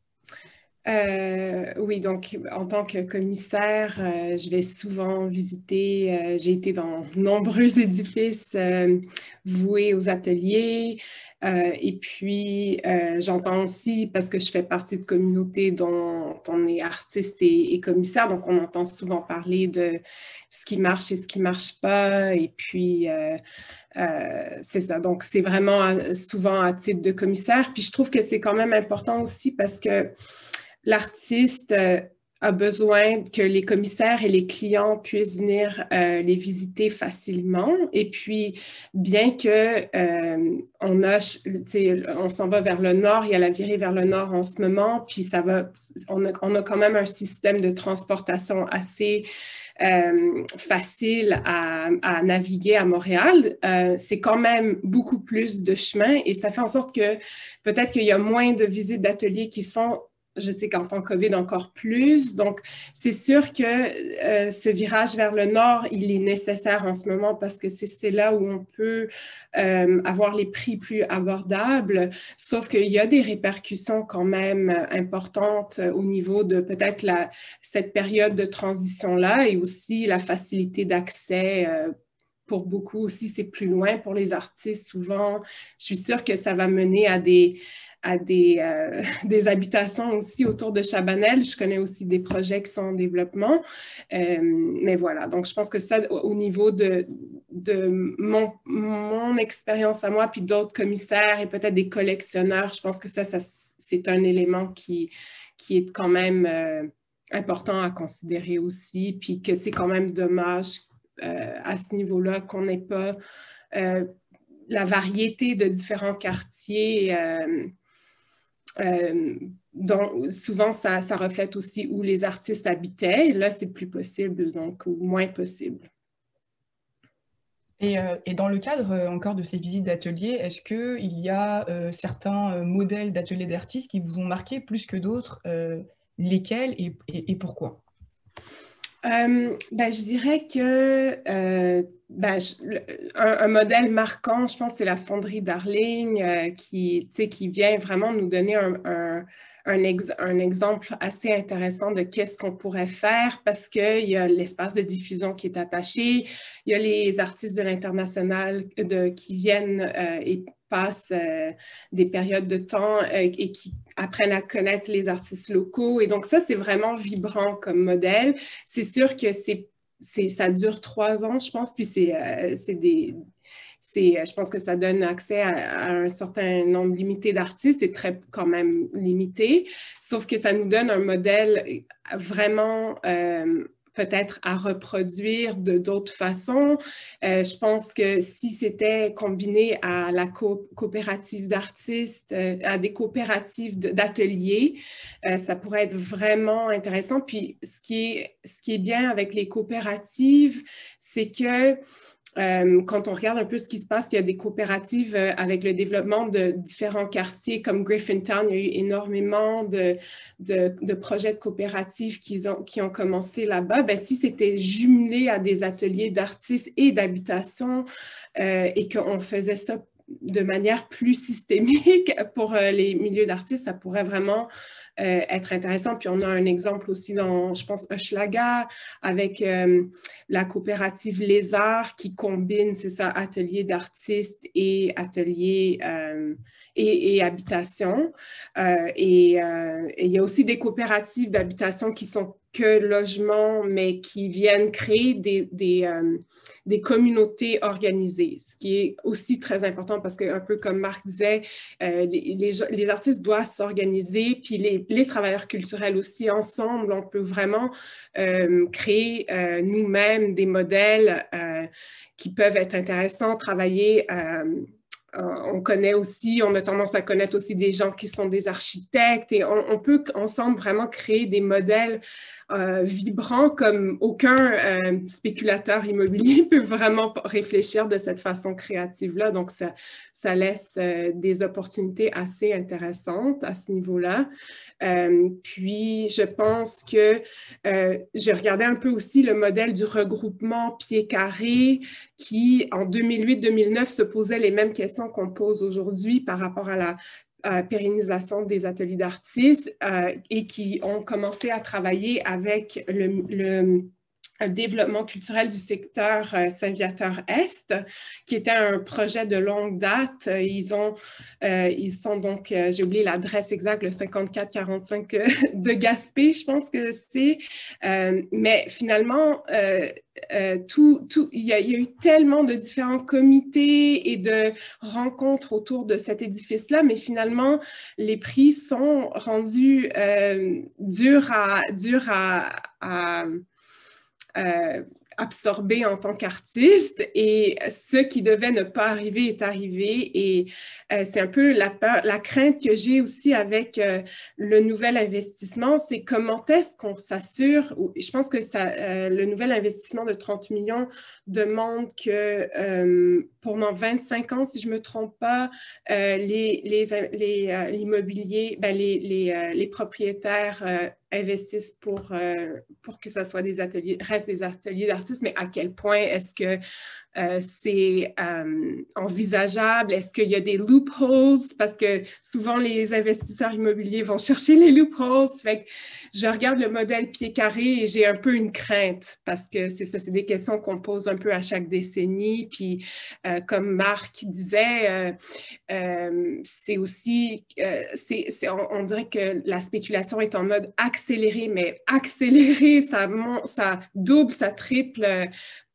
Euh, oui, donc en tant que commissaire, euh, je vais souvent visiter, euh, j'ai été dans nombreux édifices euh, voués aux ateliers euh, et puis euh, j'entends aussi, parce que je fais partie de communautés dont on est artiste et, et commissaire, donc on entend souvent parler de ce qui marche et ce qui ne marche pas et puis euh, euh, c'est ça, donc c'est vraiment à, souvent à titre de commissaire, puis je trouve que c'est quand même important aussi parce que l'artiste euh, a besoin que les commissaires et les clients puissent venir euh, les visiter facilement. Et puis, bien que euh, on a, on s'en va vers le nord, il y a la virée vers le nord en ce moment, puis ça va, on a, on a quand même un système de transportation assez Euh, facile à, à naviguer à Montréal, euh, c'est quand même beaucoup plus de chemin et ça fait en sorte que peut-être qu'il y a moins de visites d'ateliers qui se font. Je sais qu'en temps COVID, encore plus. Donc, c'est sûr que euh, ce virage vers le nord, il est nécessaire en ce moment parce que c'est, c'est là où on peut euh, avoir les prix plus abordables. Sauf qu'il y a des répercussions quand même importantes au niveau de peut-être la, cette période de transition-là et aussi la facilité d'accès. Euh, pour beaucoup aussi, c'est plus loin pour les artistes. Souvent, je suis sûre que ça va mener à des... à des, euh, des habitations aussi autour de Chabanel. Je connais aussi des projets qui sont en développement. Euh, mais voilà, donc je pense que ça, au niveau de, de mon, mon expérience à moi, puis d'autres commissaires et peut-être des collectionneurs, je pense que ça, ça c'est un élément qui, qui est quand même euh, important à considérer aussi, puis que c'est quand même dommage euh, à ce niveau-là qu'on n'ait pas euh, la variété de différents quartiers euh, Euh, donc, souvent, ça, ça reflète aussi où les artistes habitaient. Là, c'est plus possible, donc, ou moins possible. Et, euh, et dans le cadre euh, encore de ces visites d'ateliers, est-ce qu'il y a euh, certains euh, modèles d'ateliers d'artistes qui vous ont marqué plus que d'autres, euh, lesquels et, et, et pourquoi? Euh, ben, je dirais que euh, ben, je, un, un modèle marquant, je pense, c'est la fonderie Darling euh, qui, qui vient vraiment nous donner un, un, un, ex, un exemple assez intéressant de qu'est-ce qu'on pourrait faire parce qu'il y a l'espace de diffusion qui est attaché, il y a les artistes de l'international de, qui viennent euh, et passent euh, des périodes de temps euh, et qui apprennent à connaître les artistes locaux. Et donc ça, c'est vraiment vibrant comme modèle. C'est sûr que c'est, c'est, ça dure trois ans, je pense, puis c'est, euh, c'est des... C'est, je pense que ça donne accès à, à un certain nombre limité d'artistes, c'est très quand même limité, sauf que ça nous donne un modèle vraiment... Euh, peut-être à reproduire de d'autres façons. Euh, je pense que si c'était combiné à la co- coopérative d'artistes, euh, à des coopératives de, d'ateliers, euh, ça pourrait être vraiment intéressant. Puis, ce qui est, ce qui est bien avec les coopératives, c'est que Euh, quand on regarde un peu ce qui se passe, il y a des coopératives euh, avec le développement de différents quartiers comme Griffintown. Il y a eu énormément de, de, de projets de coopératives qui ont, qui ont commencé là-bas. Ben, si c'était jumelé à des ateliers d'artistes et d'habitation euh, et qu'on faisait ça de manière plus systémique pour euh, les milieux d'artistes, ça pourrait vraiment euh, être intéressant. Puis on a un exemple aussi dans, je pense, Hochelaga, avec euh, la coopérative Les Arts qui combine, c'est ça, ateliers d'artistes et ateliers euh, et, et habitation. Euh, et, euh, et il y a aussi des coopératives d'habitation qui sont que logement, mais qui viennent créer des, des, euh, des communautés organisées, ce qui est aussi très important parce que, un peu comme Marc disait, euh, les, les, les artistes doivent s'organiser, puis les, les travailleurs culturels aussi, ensemble, on peut vraiment euh, créer euh, nous-mêmes des modèles euh, qui peuvent être intéressants, travailler euh, on connaît aussi, on a tendance à connaître aussi des gens qui sont des architectes et on, on peut ensemble vraiment créer des modèles euh, vibrants comme aucun euh, spéculateur immobilier peut vraiment réfléchir de cette façon créative-là. Donc, ça, ça laisse euh, des opportunités assez intéressantes à ce niveau-là. Euh, puis, je pense que euh, j'ai regardé un peu aussi le modèle du regroupement pied carré qui, en deux mille huit deux mille neuf, se posait les mêmes questions qu'on pose aujourd'hui par rapport à la euh, pérennisation des ateliers d'artistes euh, et qui ont commencé à travailler avec le, le un développement culturel du secteur euh, Saint-Viateur-Est, qui était un projet de longue date. Ils, ont, euh, ils sont donc, euh, j'ai oublié l'adresse exacte, le cinquante-quatre quarante-cinq de Gaspé, je pense que c'est. Euh, mais finalement, euh, euh, tout, tout, il y a, il y a eu tellement de différents comités et de rencontres autour de cet édifice-là, mais finalement, les prix sont rendus euh, durs à... Durs à, à Euh, absorbé en tant qu'artiste et ce qui devait ne pas arriver est arrivé et euh, c'est un peu la peur, la crainte que j'ai aussi avec euh, le nouvel investissement, c'est comment est-ce qu'on s'assure, je pense que ça, euh, le nouvel investissement de trente millions demande que euh, pendant vingt-cinq ans, si je ne me trompe pas, euh, les, les, les, euh, l'immobilier, ben les, les, euh, les propriétaires euh, investissent pour, euh, pour que ça soit des ateliers, reste des ateliers d'artistes, mais à quel point est-ce que euh, c'est euh, envisageable? Est-ce qu'il y a des loopholes? Parce que souvent, les investisseurs immobiliers vont chercher les loopholes. Fait que je regarde le modèle pied carré et j'ai un peu une crainte parce que c'est ça, c'est des questions qu'on pose un peu à chaque décennie. Puis, euh, comme Marc disait, euh, euh, c'est aussi, euh, c'est, c'est, on, on dirait que la spéculation est en mode accéléré, mais accéléré, ça, monte, ça double, ça triple. Euh,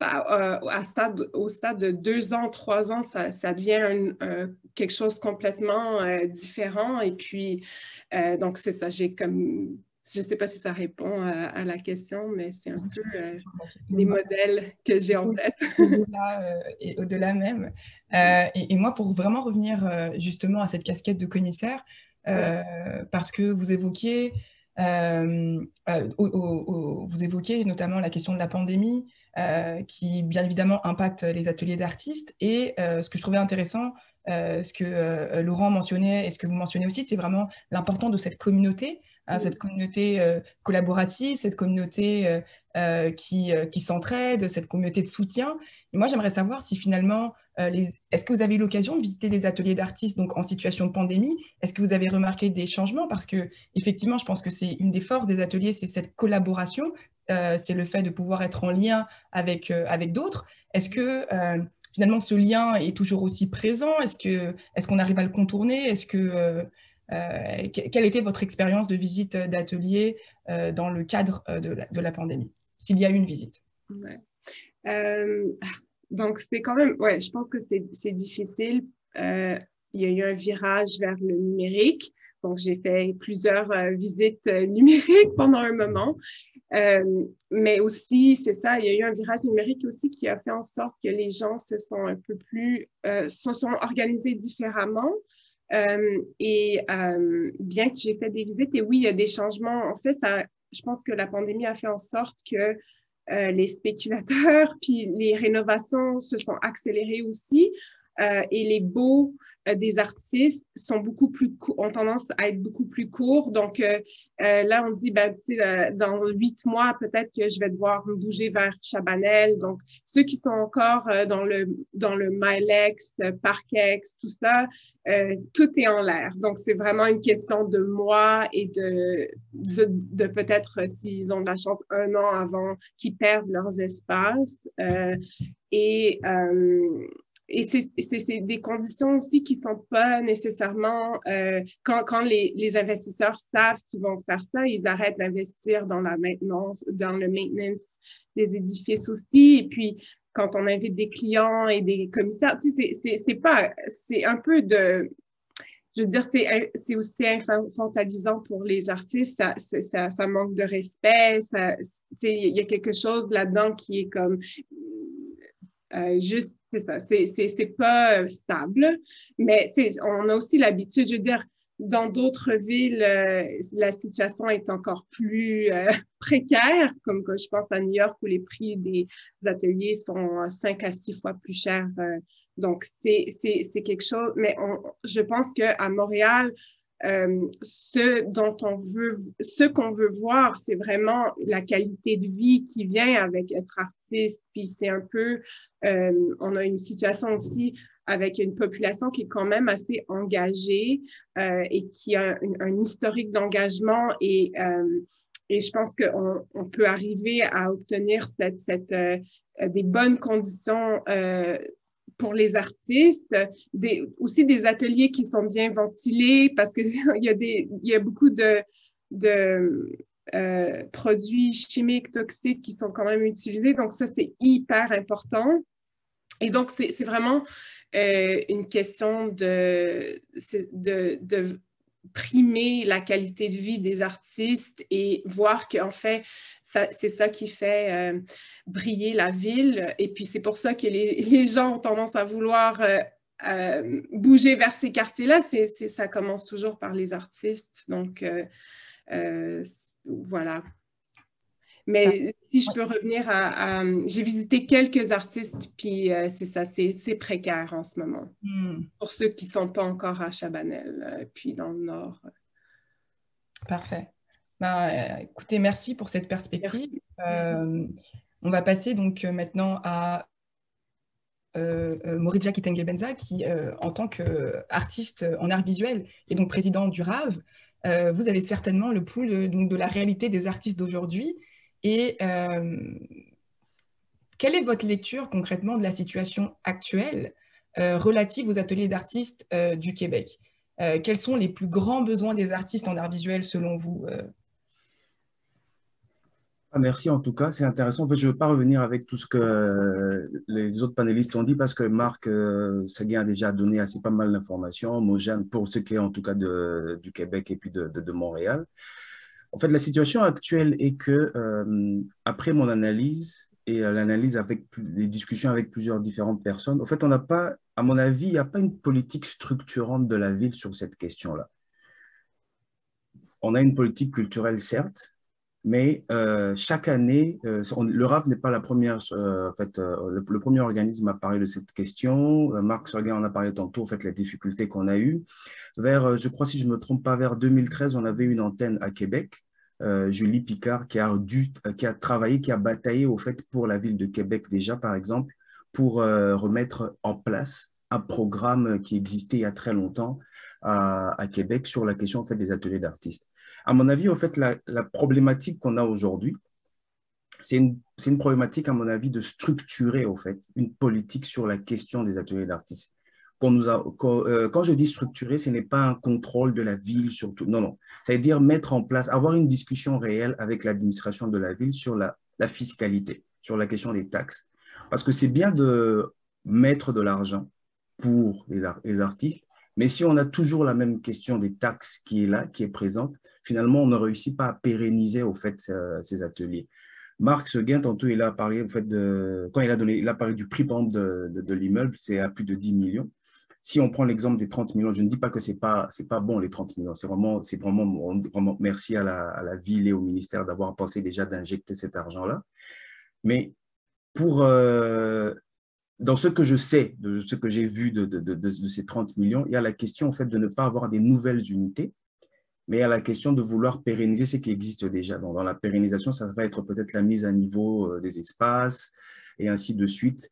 à stade, au stade de deux ans, trois ans, ça, ça devient un, un, quelque chose complètement euh, différent. Et puis, euh, donc c'est ça, j'ai comme, je ne sais pas si ça répond à, à la question, mais c'est un peu euh, les modèles que j'ai en tête. Au-delà euh, et au-delà même. Euh, et, et moi, pour vraiment revenir euh, justement à cette casquette de commissaire, euh, ouais. parce que vous évoquiez, euh, euh, au, au, au, vous évoquiez notamment la question de la pandémie, Euh, qui bien évidemment impacte les ateliers d'artistes. Et euh, ce que je trouvais intéressant, euh, ce que euh, Laurent mentionnait et ce que vous mentionnez aussi, c'est vraiment l'importance de cette communauté, hein, oui. cette communauté euh, collaborative, cette communauté euh, euh, qui, euh, qui s'entraide, cette communauté de soutien. Et moi, j'aimerais savoir si finalement, euh, les... est-ce que vous avez eu l'occasion de visiter des ateliers d'artistes donc en situation de pandémie? Est-ce que vous avez remarqué des changements? Parce que effectivement, je pense que c'est une des forces des ateliers, c'est cette collaboration. Euh, c'est le fait de pouvoir être en lien avec, euh, avec d'autres. Est-ce que euh, finalement ce lien est toujours aussi présent? Est-ce que, est-ce qu'on arrive à le contourner? Est-ce que, euh, euh, quelle était votre expérience de visite d'atelier euh, dans le cadre de la, de la pandémie, s'il y a eu une visite? Ouais. Euh, donc, c'est quand même, ouais, je pense que c'est, c'est difficile. Euh, il y a eu un virage vers le numérique. Donc, j'ai fait plusieurs euh, visites euh, numériques pendant un moment. Euh, mais aussi, c'est ça, il y a eu un virage numérique aussi qui a fait en sorte que les gens se sont un peu plus, euh, se sont organisés différemment. Euh, et euh, bien que j'ai fait des visites, et oui, il y a des changements. En fait, ça, je pense que la pandémie a fait en sorte que euh, les spéculateurs, puis les rénovations se sont accélérées aussi. Euh, et les baux euh, des artistes sont beaucoup plus ont tendance à être beaucoup plus courts. Donc euh, euh, là, on dit, ben, tu sais, euh, dans huit mois, peut-être que je vais devoir me bouger vers Chabanel. Donc, ceux qui sont encore euh, dans le dans le Milex, le Parkex, tout ça, euh, tout est en l'air. Donc, c'est vraiment une question de mois et de, de, de peut-être, s'ils ont de la chance, un an avant qu'ils perdent leurs espaces. Euh, et euh, Et c'est des conditions aussi qui ne sont pas nécessairement, euh, quand, quand les, les investisseurs savent qu'ils vont faire ça, ils arrêtent d'investir dans la maintenance, dans le maintenance des édifices aussi. Et puis, quand on invite des clients et des commissaires, tu sais, c'est pas, c'est un peu de, je veux dire, c'est aussi infantilisant pour les artistes, ça, ça, ça manque de respect, ça, il y a quelque chose là-dedans qui est comme... Euh, juste, c'est ça, c'est pas euh, stable, mais on a aussi l'habitude, je veux dire, dans d'autres villes, euh, la situation est encore plus euh, précaire, comme que je pense à New York où les prix des ateliers sont cinq à six fois plus chers. Euh, donc, c'est quelque chose, mais on, je pense qu'à Montréal, Euh, ce dont on veut, ce qu'on veut voir, c'est vraiment la qualité de vie qui vient avec être artiste. Puis c'est un peu, euh, on a une situation aussi avec une population qui est quand même assez engagée euh, et qui a un, un historique d'engagement et euh, et je pense qu'on on peut arriver à obtenir cette, cette, euh, des bonnes conditions euh, pour les artistes, des, aussi des ateliers qui sont bien ventilés parce qu'il y, a des, il y a beaucoup de, de euh, produits chimiques toxiques qui sont quand même utilisés. Donc ça, c'est hyper important. Et donc, c'est vraiment euh, une question de, de, de primer la qualité de vie des artistes et voir qu'en fait, c'est ça qui fait euh, briller la ville. Et puis, c'est pour ça que les, les gens ont tendance à vouloir euh, euh, bouger vers ces quartiers-là. Ça commence toujours par les artistes. Donc, euh, euh, voilà. Mais si je peux revenir à... à j'ai visité quelques artistes, puis euh, c'est ça, c'est précaire en ce moment. Mm. Pour ceux qui ne sont pas encore à Chabanel, euh, puis dans le Nord. Parfait. Ben, euh, écoutez, merci pour cette perspective. Euh, on va passer donc maintenant à euh, euh, Moridja Kitenge-Benza, qui, euh, en tant qu'artiste en art visuel et donc président du R A V, euh, vous avez certainement le pouls de, donc, de la réalité des artistes d'aujourd'hui. Et euh, quelle est votre lecture concrètement de la situation actuelle euh, relative aux ateliers d'artistes euh, du Québec? euh, Quels sont les plus grands besoins des artistes en art visuel selon vous? euh ah, merci en tout cas, c'est intéressant. En fait, je ne veux pas revenir avec tout ce que euh, les autres panélistes ont dit parce que Marc euh, Seguin a déjà donné assez pas mal d'informations, homogènes pour ce qui est en tout cas de, du Québec et puis de, de, de Montréal. En fait, la situation actuelle est que, euh, après mon analyse et l'analyse avec les discussions avec plusieurs différentes personnes, en fait, on n'a pas, à mon avis, il n'y a pas une politique structurante de la ville sur cette question-là. On a une politique culturelle, certes, mais euh, chaque année, euh, on, le R A V n'est pas la première, euh, en fait, euh, le, le premier organisme à parler de cette question. Euh, Marc Seguin en a parlé tantôt, en fait, les difficultés qu'on a eues. Vers, je crois, si je ne me trompe pas, vers deux mille treize, on avait une antenne à Québec, euh, Julie Picard, qui a, dû, qui a travaillé, qui a bataillé, au fait, pour la ville de Québec déjà, par exemple, pour euh, remettre en place un programme qui existait il y a très longtemps à, à Québec sur la question, en fait, des ateliers d'artistes. À mon avis, en fait, la, la problématique qu'on a aujourd'hui, c'est une, une problématique, à mon avis, de structurer, au fait, une politique sur la question des ateliers d'artistes. Qu'on nous a, quand, euh, quand je dis structurer, ce n'est pas un contrôle de la ville sur tout. Non, non. Ça veut dire mettre en place, avoir une discussion réelle avec l'administration de la ville sur la, la fiscalité, sur la question des taxes. Parce que c'est bien de mettre de l'argent pour les, art, les artistes, mais si on a toujours la même question des taxes qui est là, qui est présente, finalement, on ne réussit pas à pérenniser, au fait, euh, ces ateliers. Marc Seguin, tantôt, il a parlé, au fait, de, quand il a, donné, il a parlé du prix, par exemple, de, de, de l'immeuble, c'est à plus de dix millions. Si on prend l'exemple des trente millions, je ne dis pas que ce n'est pas, c'est pas bon, les trente millions. C'est vraiment, c'est vraiment, vraiment merci à la, à la ville et au ministère d'avoir pensé déjà d'injecter cet argent-là. Mais pour, euh, dans ce que je sais, de ce que j'ai vu de, de, de, de, de ces trente millions, il y a la question en fait, de ne pas avoir des nouvelles unités, mais il y a la question de vouloir pérenniser ce qui existe déjà. Donc, dans la pérennisation, ça va être peut-être la mise à niveau euh, des espaces et ainsi de suite.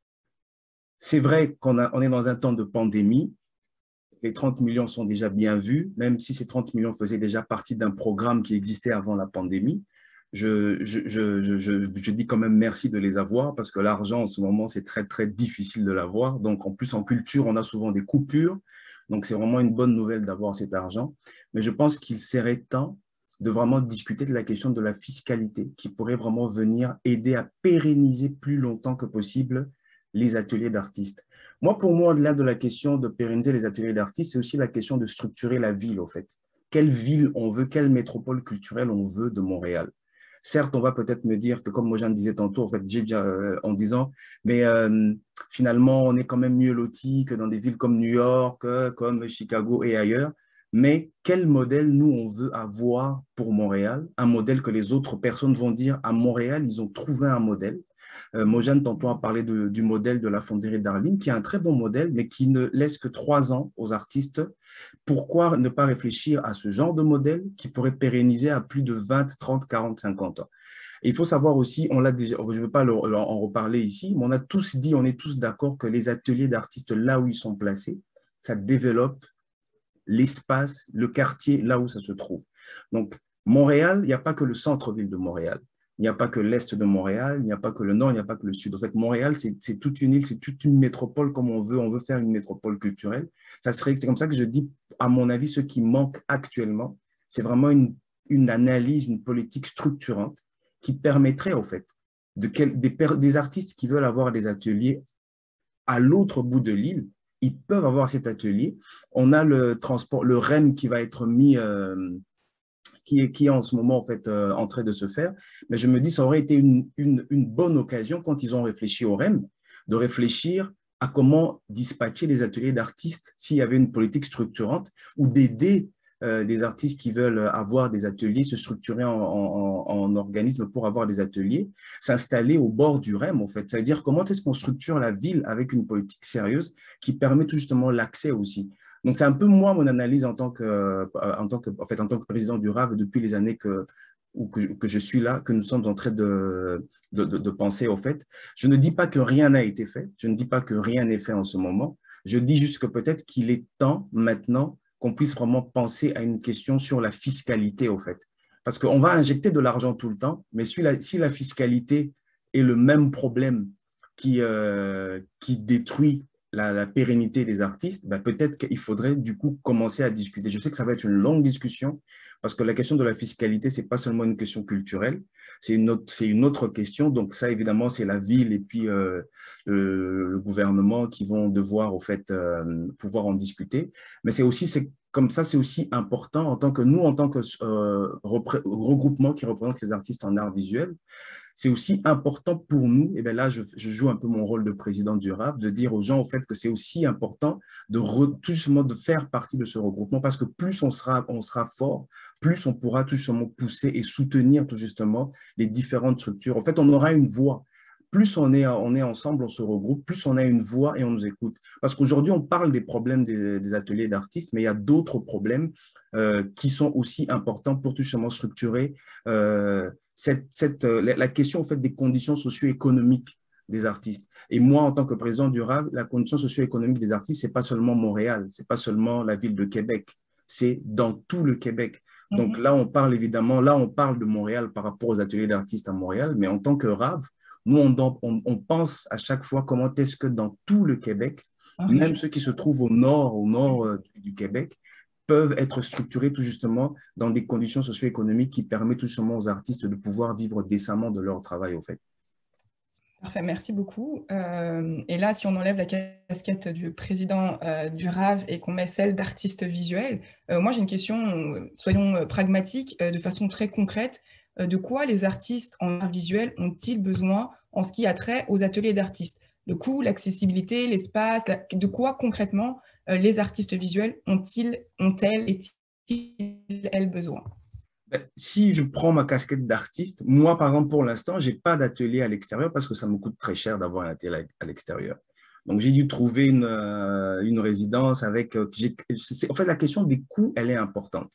C'est vrai qu'on a, on est dans un temps de pandémie. Les trente millions sont déjà bien vus, même si ces trente millions faisaient déjà partie d'un programme qui existait avant la pandémie. Je, je, je, je, je dis quand même merci de les avoir parce que l'argent, en ce moment, c'est très, très difficile de l'avoir. Donc, en plus, en culture, on a souvent des coupures. Donc, c'est vraiment une bonne nouvelle d'avoir cet argent. Mais je pense qu'il serait temps de vraiment discuter de la question de la fiscalité qui pourrait vraiment venir aider à pérenniser plus longtemps que possible les ateliers d'artistes. Moi, pour moi, au-delà de la question de pérenniser les ateliers d'artistes, c'est aussi la question de structurer la ville, au fait. Quelle ville on veut, quelle métropole culturelle on veut de Montréal? Certes, on va peut-être me dire que, comme moi, j'en disais tantôt, en fait, j'ai déjà euh, en disant, mais euh, finalement, on est quand même mieux loti que dans des villes comme New York, euh, comme Chicago et ailleurs. Mais quel modèle, nous, on veut avoir pour Montréal? Un modèle que les autres personnes vont dire, à Montréal, ils ont trouvé un modèle. Euh, Mojane, tantôt, a parlé de, du modèle de la Fonderie d'Arline, qui est un très bon modèle, mais qui ne laisse que trois ans aux artistes. Pourquoi ne pas réfléchir à ce genre de modèle qui pourrait pérenniser à plus de vingt, trente, quarante, cinquante ans? Et il faut savoir aussi, on l'a déjà, je ne veux pas le, en reparler ici, mais on a tous dit, on est tous d'accord que les ateliers d'artistes, là où ils sont placés, ça développe l'espace, le quartier, là où ça se trouve. Donc, Montréal, il n'y a pas que le centre-ville de Montréal. Il n'y a pas que l'Est de Montréal, il n'y a pas que le Nord, il n'y a pas que le Sud. En fait, Montréal, c'est toute une île, c'est toute une métropole comme on veut. On veut faire une métropole culturelle. Ça serait, c'est comme ça que je dis, à mon avis, ce qui manque actuellement, c'est vraiment une, une analyse, une politique structurante qui permettrait, au fait, de quel, des, des artistes qui veulent avoir des ateliers à l'autre bout de l'île, ils peuvent avoir cet atelier. On a le transport, le R E M qui va être mis... Euh, Qui est, qui est en ce moment en, fait, euh, en train de se faire. Mais je me dis, ça aurait été une, une, une bonne occasion, quand ils ont réfléchi au R E M, de réfléchir à comment dispatcher les ateliers d'artistes s'il y avait une politique structurante ou d'aider euh, des artistes qui veulent avoir des ateliers, se structurer en, en, en organisme pour avoir des ateliers, s'installer au bord du R E M, en fait. C'est-à-dire comment est-ce qu'on structure la ville avec une politique sérieuse qui permet tout justement l'accès aussi. Donc, c'est un peu moi, mon analyse en tant que, en tant que, en fait, en tant que président du R A V depuis les années que, que, que je suis là, que nous sommes en train de, de, de, de penser, au fait. Je ne dis pas que rien n'a été fait. Je ne dis pas que rien n'est fait en ce moment. Je dis juste que peut-être qu'il est temps maintenant qu'on puisse vraiment penser à une question sur la fiscalité, au fait. Parce qu'on va injecter de l'argent tout le temps, mais si la, si la fiscalité est le même problème qui, euh, qui détruit La, la pérennité des artistes, ben peut-être qu'il faudrait du coup commencer à discuter. Je sais que ça va être une longue discussion parce que la question de la fiscalité, ce n'est pas seulement une question culturelle, c'est une, une autre question. Donc ça, évidemment, c'est la ville et puis euh, le, le gouvernement qui vont devoir au fait euh, pouvoir en discuter. Mais c'est aussi, c'est comme ça, c'est aussi important en tant que nous, en tant que euh, regroupement qui représente les artistes en art visuel. C'est aussi important pour nous, et bien là, je, je joue un peu mon rôle de président du R A V, de dire aux gens au fait que c'est aussi important de, re, tout justement, de faire partie de ce regroupement parce que plus on sera, on sera fort, plus on pourra tout justement pousser et soutenir tout justement les différentes structures. En fait, on aura une voix. Plus on est, on est ensemble, on se regroupe, plus on a une voix et on nous écoute. Parce qu'aujourd'hui, on parle des problèmes des, des ateliers d'artistes, mais il y a d'autres problèmes euh, qui sont aussi importants pour tout justement structurer euh, Cette, cette, la, la question en fait, des conditions socio-économiques des artistes. Et moi, en tant que président du R A V, la condition socio-économique des artistes, ce n'est pas seulement Montréal, ce n'est pas seulement la ville de Québec, c'est dans tout le Québec. Donc mm-hmm. là, on parle évidemment, là, on parle de Montréal par rapport aux ateliers d'artistes à Montréal, mais en tant que R A V, nous, on, on, on pense à chaque fois comment est-ce que dans tout le Québec, mm-hmm. même ceux qui se trouvent au nord, au nord euh, du, du Québec, peuvent être structurés tout justement dans des conditions socio-économiques qui permettent tout justement aux artistes de pouvoir vivre décemment de leur travail, au fait. Parfait, merci beaucoup. Euh, et là, si on enlève la casquette du président euh, du R A V et qu'on met celle d'artiste visuel, euh, moi j'ai une question, euh, soyons pragmatiques, euh, de façon très concrète. Euh, de quoi les artistes en art visuel ont-ils besoin en ce qui a trait aux ateliers d'artistes? Le coût, l'accessibilité, l'espace, la... de quoi concrètement euh, les artistes visuels ont-ils, ont-elles et elles besoin? Ben, si je prends ma casquette d'artiste, moi, par exemple, pour l'instant, je n'ai pas d'atelier à l'extérieur parce que ça me coûte très cher d'avoir un atelier à l'extérieur. Donc, j'ai dû trouver une, euh, une résidence avec… Euh, en fait, la question des coûts, elle est importante.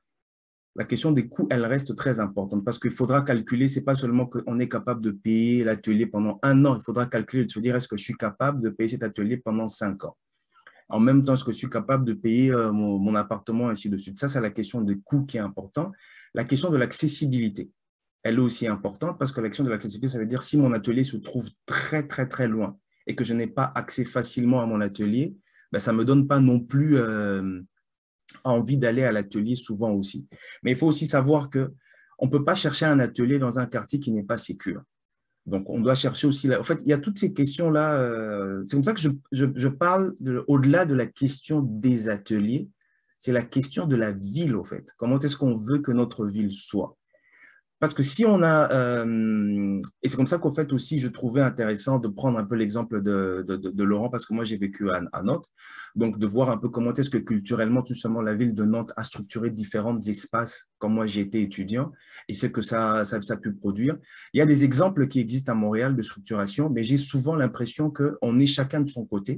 La question des coûts, elle reste très importante parce qu'il faudra calculer, ce n'est pas seulement qu'on est capable de payer l'atelier pendant un an, il faudra calculer, de se dire, est-ce que je suis capable de payer cet atelier pendant cinq ans? En même temps, est-ce que je suis capable de payer euh, mon, mon appartement, ainsi de suite? Ça, c'est la question des coûts qui est importante. La question de l'accessibilité, elle est aussi importante parce que la question de l'accessibilité, ça veut dire si mon atelier se trouve très, très, très loin et que je n'ai pas accès facilement à mon atelier, ben, ça ne me donne pas non plus euh, envie d'aller à l'atelier souvent aussi. Mais il faut aussi savoir qu'on ne peut pas chercher un atelier dans un quartier qui n'est pas sécure. Donc, on doit chercher aussi… Là. En fait, il y a toutes ces questions-là. Euh, c'est comme ça que je, je, je parle de, au-delà de la question des ateliers, c'est la question de la ville, au fait. Comment est-ce qu'on veut que notre ville soit? Parce que si on a… Euh, et c'est comme ça qu'au fait aussi, je trouvais intéressant de prendre un peu l'exemple de, de, de, de Laurent, parce que moi, j'ai vécu à, à Nantes. Donc, de voir un peu comment est-ce que culturellement, tout simplement, la ville de Nantes a structuré différents espaces quand moi, j'ai été étudiant et ce que ça, ça, ça a pu produire. Il y a des exemples qui existent à Montréal de structuration, mais j'ai souvent l'impression qu'on est chacun de son côté.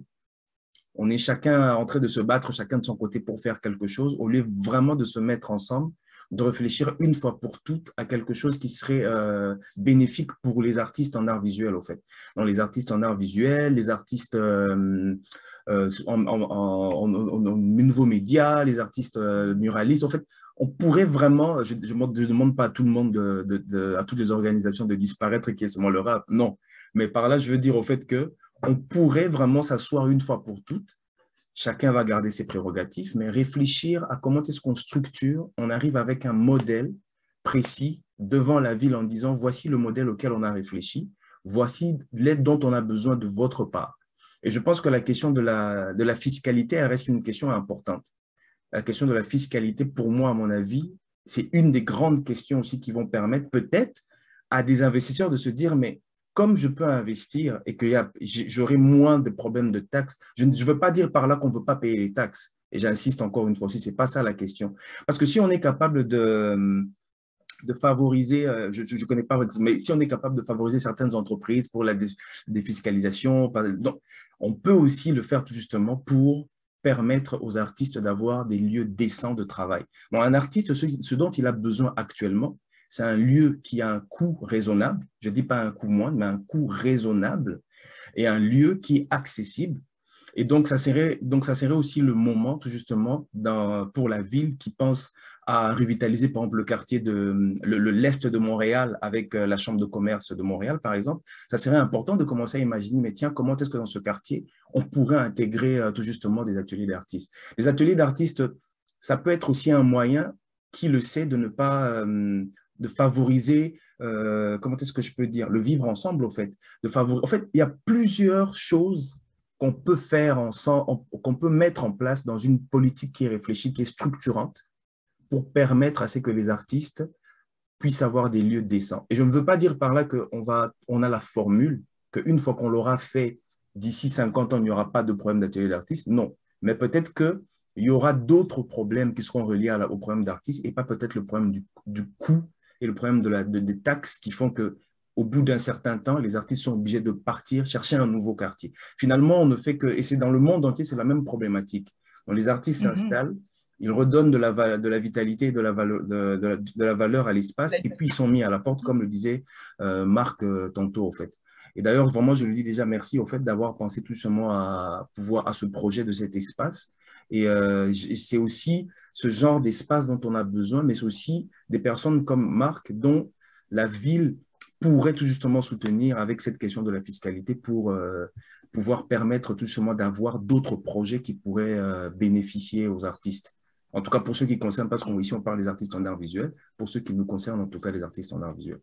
On est chacun en train de se battre, chacun de son côté pour faire quelque chose, au lieu vraiment de se mettre ensemble, de réfléchir une fois pour toutes à quelque chose qui serait euh, bénéfique pour les artistes en art visuel, au fait. Donc, les artistes en art visuel, les artistes euh, euh, en, en, en, en, en nouveaux médias, les artistes euh, muralistes. En fait, on pourrait vraiment, je ne demande pas à tout le monde, de, de, de, à toutes les organisations de disparaître et qui est seulement le rap, non. Mais par là, je veux dire au fait que on pourrait vraiment s'asseoir une fois pour toutes. Chacun va garder ses prérogatives, mais réfléchir à comment est-ce qu'on structure, on arrive avec un modèle précis devant la ville en disant voici le modèle auquel on a réfléchi, voici l'aide dont on a besoin de votre part. Et je pense que la question de la, de la fiscalité, elle reste une question importante. La question de la fiscalité, pour moi, à mon avis, c'est une des grandes questions aussi qui vont permettre peut-être à des investisseurs de se dire mais comme je peux investir et que j'aurai moins de problèmes de taxes, je ne veux pas dire par là qu'on ne veut pas payer les taxes. Et j'insiste encore une fois aussi, ce n'est pas ça la question. Parce que si on est capable de, de favoriser, je ne connais pas, mais si on est capable de favoriser certaines entreprises pour la défiscalisation, donc on peut aussi le faire tout justement pour permettre aux artistes d'avoir des lieux décents de travail. Bon, un artiste, ce, ce dont il a besoin actuellement, c'est un lieu qui a un coût raisonnable, je ne dis pas un coût moindre, mais un coût raisonnable et un lieu qui est accessible. Et donc, ça serait, donc ça serait aussi le moment, tout justement, dans, pour la ville qui pense à revitaliser, par exemple, le quartier de le, le, l'Est de Montréal avec la Chambre de commerce de Montréal, par exemple. Ça serait important de commencer à imaginer, mais tiens, comment est-ce que dans ce quartier, on pourrait intégrer tout justement des ateliers d'artistes? Les ateliers d'artistes, ça peut être aussi un moyen, qui le sait, de ne pas… Euh, de favoriser, euh, comment est-ce que je peux dire, le vivre ensemble, au fait. De favoriser, en fait, il y a plusieurs choses qu'on peut faire ensemble, qu'on peut mettre en place dans une politique qui est réfléchie, qui est structurante, pour permettre à ce que les artistes puissent avoir des lieux décents. Et je ne veux pas dire par là qu'on va, on a la formule, qu'une fois qu'on l'aura fait, d'ici cinquante ans, il n'y aura pas de problème d'atelier d'artistes. Non. Mais peut-être qu'il y aura d'autres problèmes qui seront reliés à la, au problème d'artistes et pas peut-être le problème du, du coût et le problème de la, de, des taxes qui font qu'au bout d'un certain temps, les artistes sont obligés de partir chercher un nouveau quartier. Finalement, on ne fait que, et c'est dans le monde entier, c'est la même problématique. Donc, les artistes mm-hmm. s'installent, ils redonnent de la, de la vitalité et de la valeur, de, de, la, de la valeur à l'espace, et puis ils sont mis à la porte, comme le disait euh, Marc euh, tantôt, au fait. Et d'ailleurs, vraiment, je lui dis déjà merci au fait d'avoir pensé tout simplement à, pouvoir, à ce projet de cet espace. Et euh, c'est aussi ce genre d'espace dont on a besoin, mais c'est aussi des personnes comme Marc dont la ville pourrait tout justement soutenir avec cette question de la fiscalité pour euh, pouvoir permettre tout justement d'avoir d'autres projets qui pourraient euh, bénéficier aux artistes. En tout cas, pour ceux qui concernent, parce qu'ici on parle des artistes en art visuel, pour ceux qui nous concernent, en tout cas les artistes en art visuel.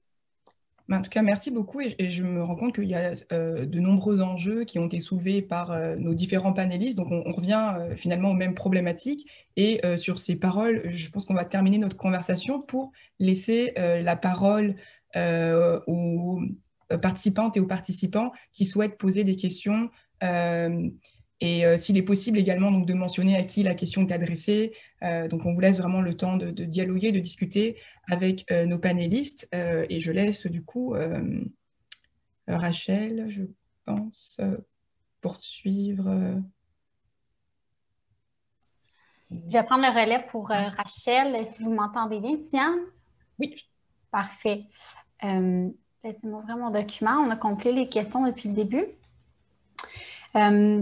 En tout cas, merci beaucoup et, et je me rends compte qu'il y a euh, de nombreux enjeux qui ont été soulevés par euh, nos différents panélistes. Donc, on, on revient euh, finalement aux mêmes problématiques. Et euh, sur ces paroles, je pense qu'on va terminer notre conversation pour laisser euh, la parole euh, aux participantes et aux participants qui souhaitent poser des questions euh, Et euh, s'il est possible également donc, de mentionner à qui la question est adressée. Euh, donc on vous laisse vraiment le temps de, de dialoguer, de discuter avec euh, nos panélistes. Euh, et je laisse du coup euh, Rachel, je pense, euh, poursuivre. Euh... Je vais prendre le relais pour euh, Rachel, si vous m'entendez bien, Tian. Oui. Parfait. Euh, Laissez-moi ouvrir mon document. On a complété les questions depuis le début. Euh,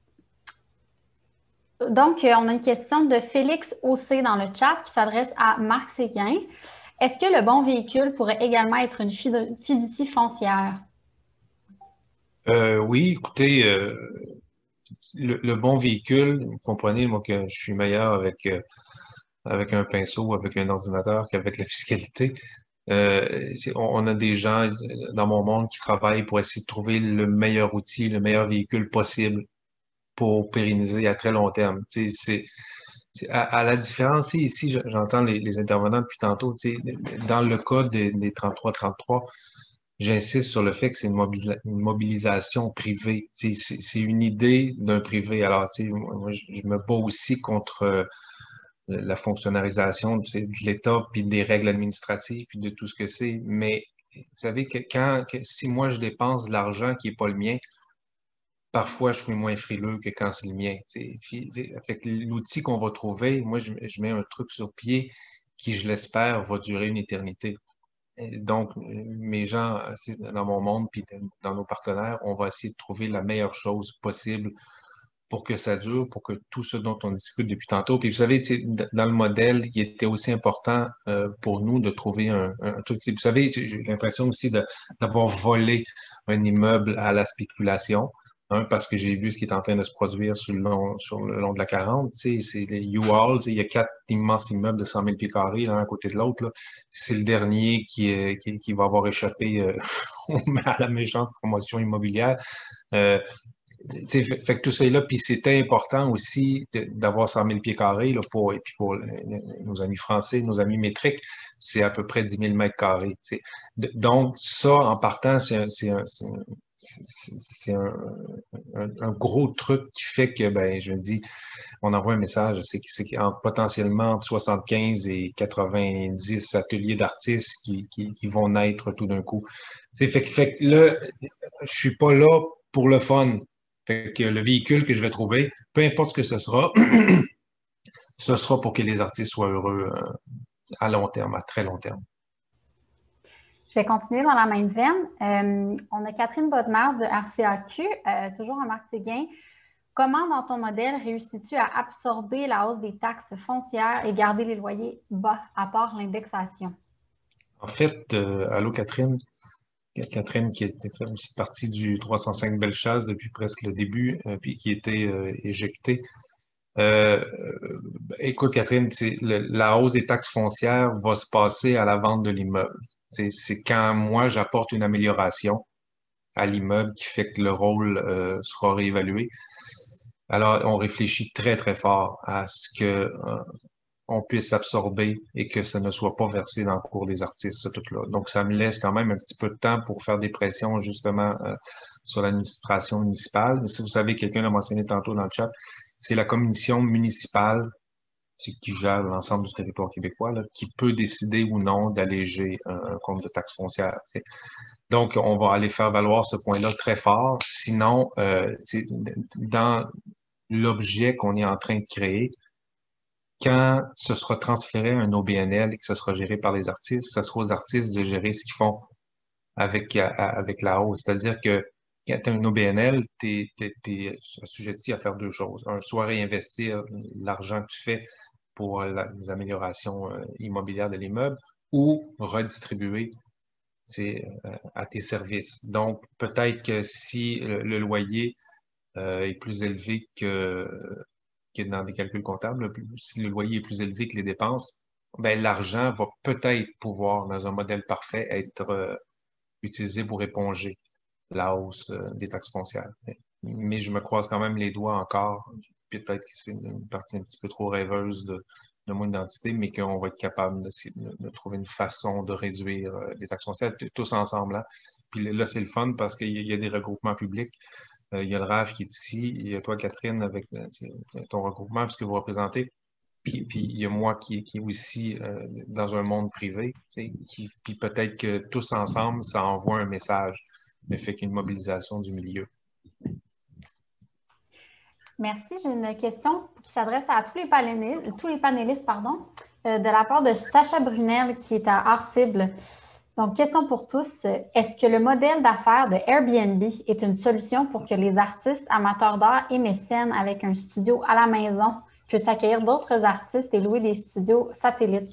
donc, euh, on a une question de Félix Aucé dans le chat qui s'adresse à Marc Séguin. Est-ce que le bon véhicule pourrait également être une fiducie foncière? Euh, oui, écoutez, euh, le, le bon véhicule, vous comprenez, moi, que je suis meilleur avec, euh, avec un pinceau, avec un ordinateur qu'avec la fiscalité. Euh, c'est- on, on a des gens dans mon monde qui travaillent pour essayer de trouver le meilleur outil, le meilleur véhicule possible pour pérenniser à très long terme. Tu sais, c'est, c'est- à, à la différence, ici, ici, je- j'entends les, les intervenants depuis tantôt, tu sais, dans le cas des, des trente-trois trente-trois, j'insiste sur le fait que c'est une, mobili- une mobilisation privée. Tu sais, C'est c'est une idée d'un privé. Alors, tu sais, moi, moi, je je me bats aussi contre euh, la fonctionnalisation tu sais, de l'État, puis des règles administratives, puis de tout ce que c'est. Mais vous savez que quand, que si moi je dépense de l'argent qui n'est pas le mien, parfois je suis moins frileux que quand c'est le mien. Tu sais. Puis, fait que l'outil qu'on va trouver, moi je, je mets un truc sur pied qui, je l'espère, va durer une éternité. Et donc, mes gens, c'est dans mon monde, puis dans nos partenaires, on va essayer de trouver la meilleure chose possible pour que ça dure, pour que tout ce dont on discute depuis tantôt. Puis vous savez, tu sais, d- dans le modèle, il était aussi important euh, pour nous de trouver un, un truc. Tu sais, vous savez, j'ai j'ai l'impression aussi de- d'avoir volé un immeuble à la spéculation. Hein, parce que j'ai vu ce qui est en train de se produire sur le long, sur le long de la quarante. Tu sais, c'est les U-Hauls. Il y a quatre immenses immeubles de cent mille pieds carrés l'un à côté de l'autre. Là. C'est le dernier qui, est, qui, qui va avoir échappé euh, à la méchante promotion immobilière. Euh, tu sais, fait, fait que tout ça est là, puis c'était important aussi de- d'avoir cent mille pieds carrés là, pour, et puis pour le- le- nos amis français, nos amis métriques, c'est à peu près dix mille mètres carrés. Tu sais. De- donc, ça, en partant, c'est un, c'est un, c'est un, c'est- c'est un- un- un gros truc qui fait que, ben, je me dis, on envoie un message, c'est que- c'est qu'en- potentiellement entre soixante-quinze et quatre-vingt-dix ateliers d'artistes qui, qui, qui vont naître tout d'un coup. Tu sais, fait, que- fait que là, je suis pas là pour le fun. Fait que le véhicule que je vais trouver, peu importe ce que ce sera, ce sera pour que les artistes soient heureux euh, à long terme, à très long terme. Je vais continuer dans la même veine. Euh, on a Catherine Bodmer du R C A Q, euh, toujours à Marc Séguin. Comment, dans ton modèle, réussis-tu à absorber la hausse des taxes foncières et garder les loyers bas, à part l'indexation? En fait, euh, allô Catherine, Catherine qui était fait aussi partie du trois cent cinq Bellechasse depuis presque le début, euh, puis qui était euh, éjectée. Euh, euh, écoute, Catherine, c'est le- la hausse des taxes foncières va se passer à la vente de l'immeuble. C'est c'est quand moi j'apporte une amélioration à l'immeuble qui fait que le rôle euh, sera réévalué. Alors, on réfléchit très, très fort à ce que euh, on puisse absorber et que ça ne soit pas versé dans le cours des artistes, ce truc-là. Donc, ça me laisse quand même un petit peu de temps pour faire des pressions, justement, euh, sur l'administration municipale. Mais si vous savez, quelqu'un l'a mentionné tantôt dans le chat, c'est la commission municipale c'est qui gère l'ensemble du territoire québécois, là, qui peut décider ou non d'alléger un, un compte de taxe foncière. T'sais. Donc, on va aller faire valoir ce point-là très fort. Sinon, euh, dans l'objet qu'on est en train de créer, quand ce sera transféré à un O B N L et que ce sera géré par les artistes, ce sera aux artistes de gérer ce qu'ils font avec, avec la hausse. C'est-à-dire que quand tu as un O B N L, tu es, assujetti à faire deux choses. Un, soit réinvestir l'argent que tu fais pour la, les améliorations euh, immobilières de l'immeuble ou redistribuer euh, à tes services. Donc, peut-être que si le, le loyer euh, est plus élevé que, que dans des calculs comptables, si le loyer est plus élevé que les dépenses, ben, l'argent va peut-être pouvoir, dans un modèle parfait, être euh, utilisé pour éponger la hausse euh, des taxes foncières. Mais je me croise quand même les doigts encore. Peut-être que c'est une partie un petit peu trop rêveuse de, de mon identité, mais qu'on va être capable de, de, de trouver une façon de réduire euh, les taxes foncières tous ensemble. Hein. Puis là, c'est le fun parce qu'il y, y a des regroupements publics. Euh, il y a le R A V qui est ici, il y a toi, Catherine, avec euh, ton regroupement, ce que vous représentez. Puis, puis il y a moi qui, qui est aussi euh, dans un monde privé, qui, puis peut-être que tous ensemble, ça envoie un message, mais fait qu'une mobilisation du milieu. Merci. J'ai une question qui s'adresse à tous les panélistes, tous les panélistes pardon, euh, de la part de Sacha Brunel, qui est à Art-Cible. Donc, question pour tous. Est-ce que le modèle d'affaires de Airbnb est une solution pour que les artistes amateurs d'art et mécènes avec un studio à la maison puissent accueillir d'autres artistes et louer des studios satellites?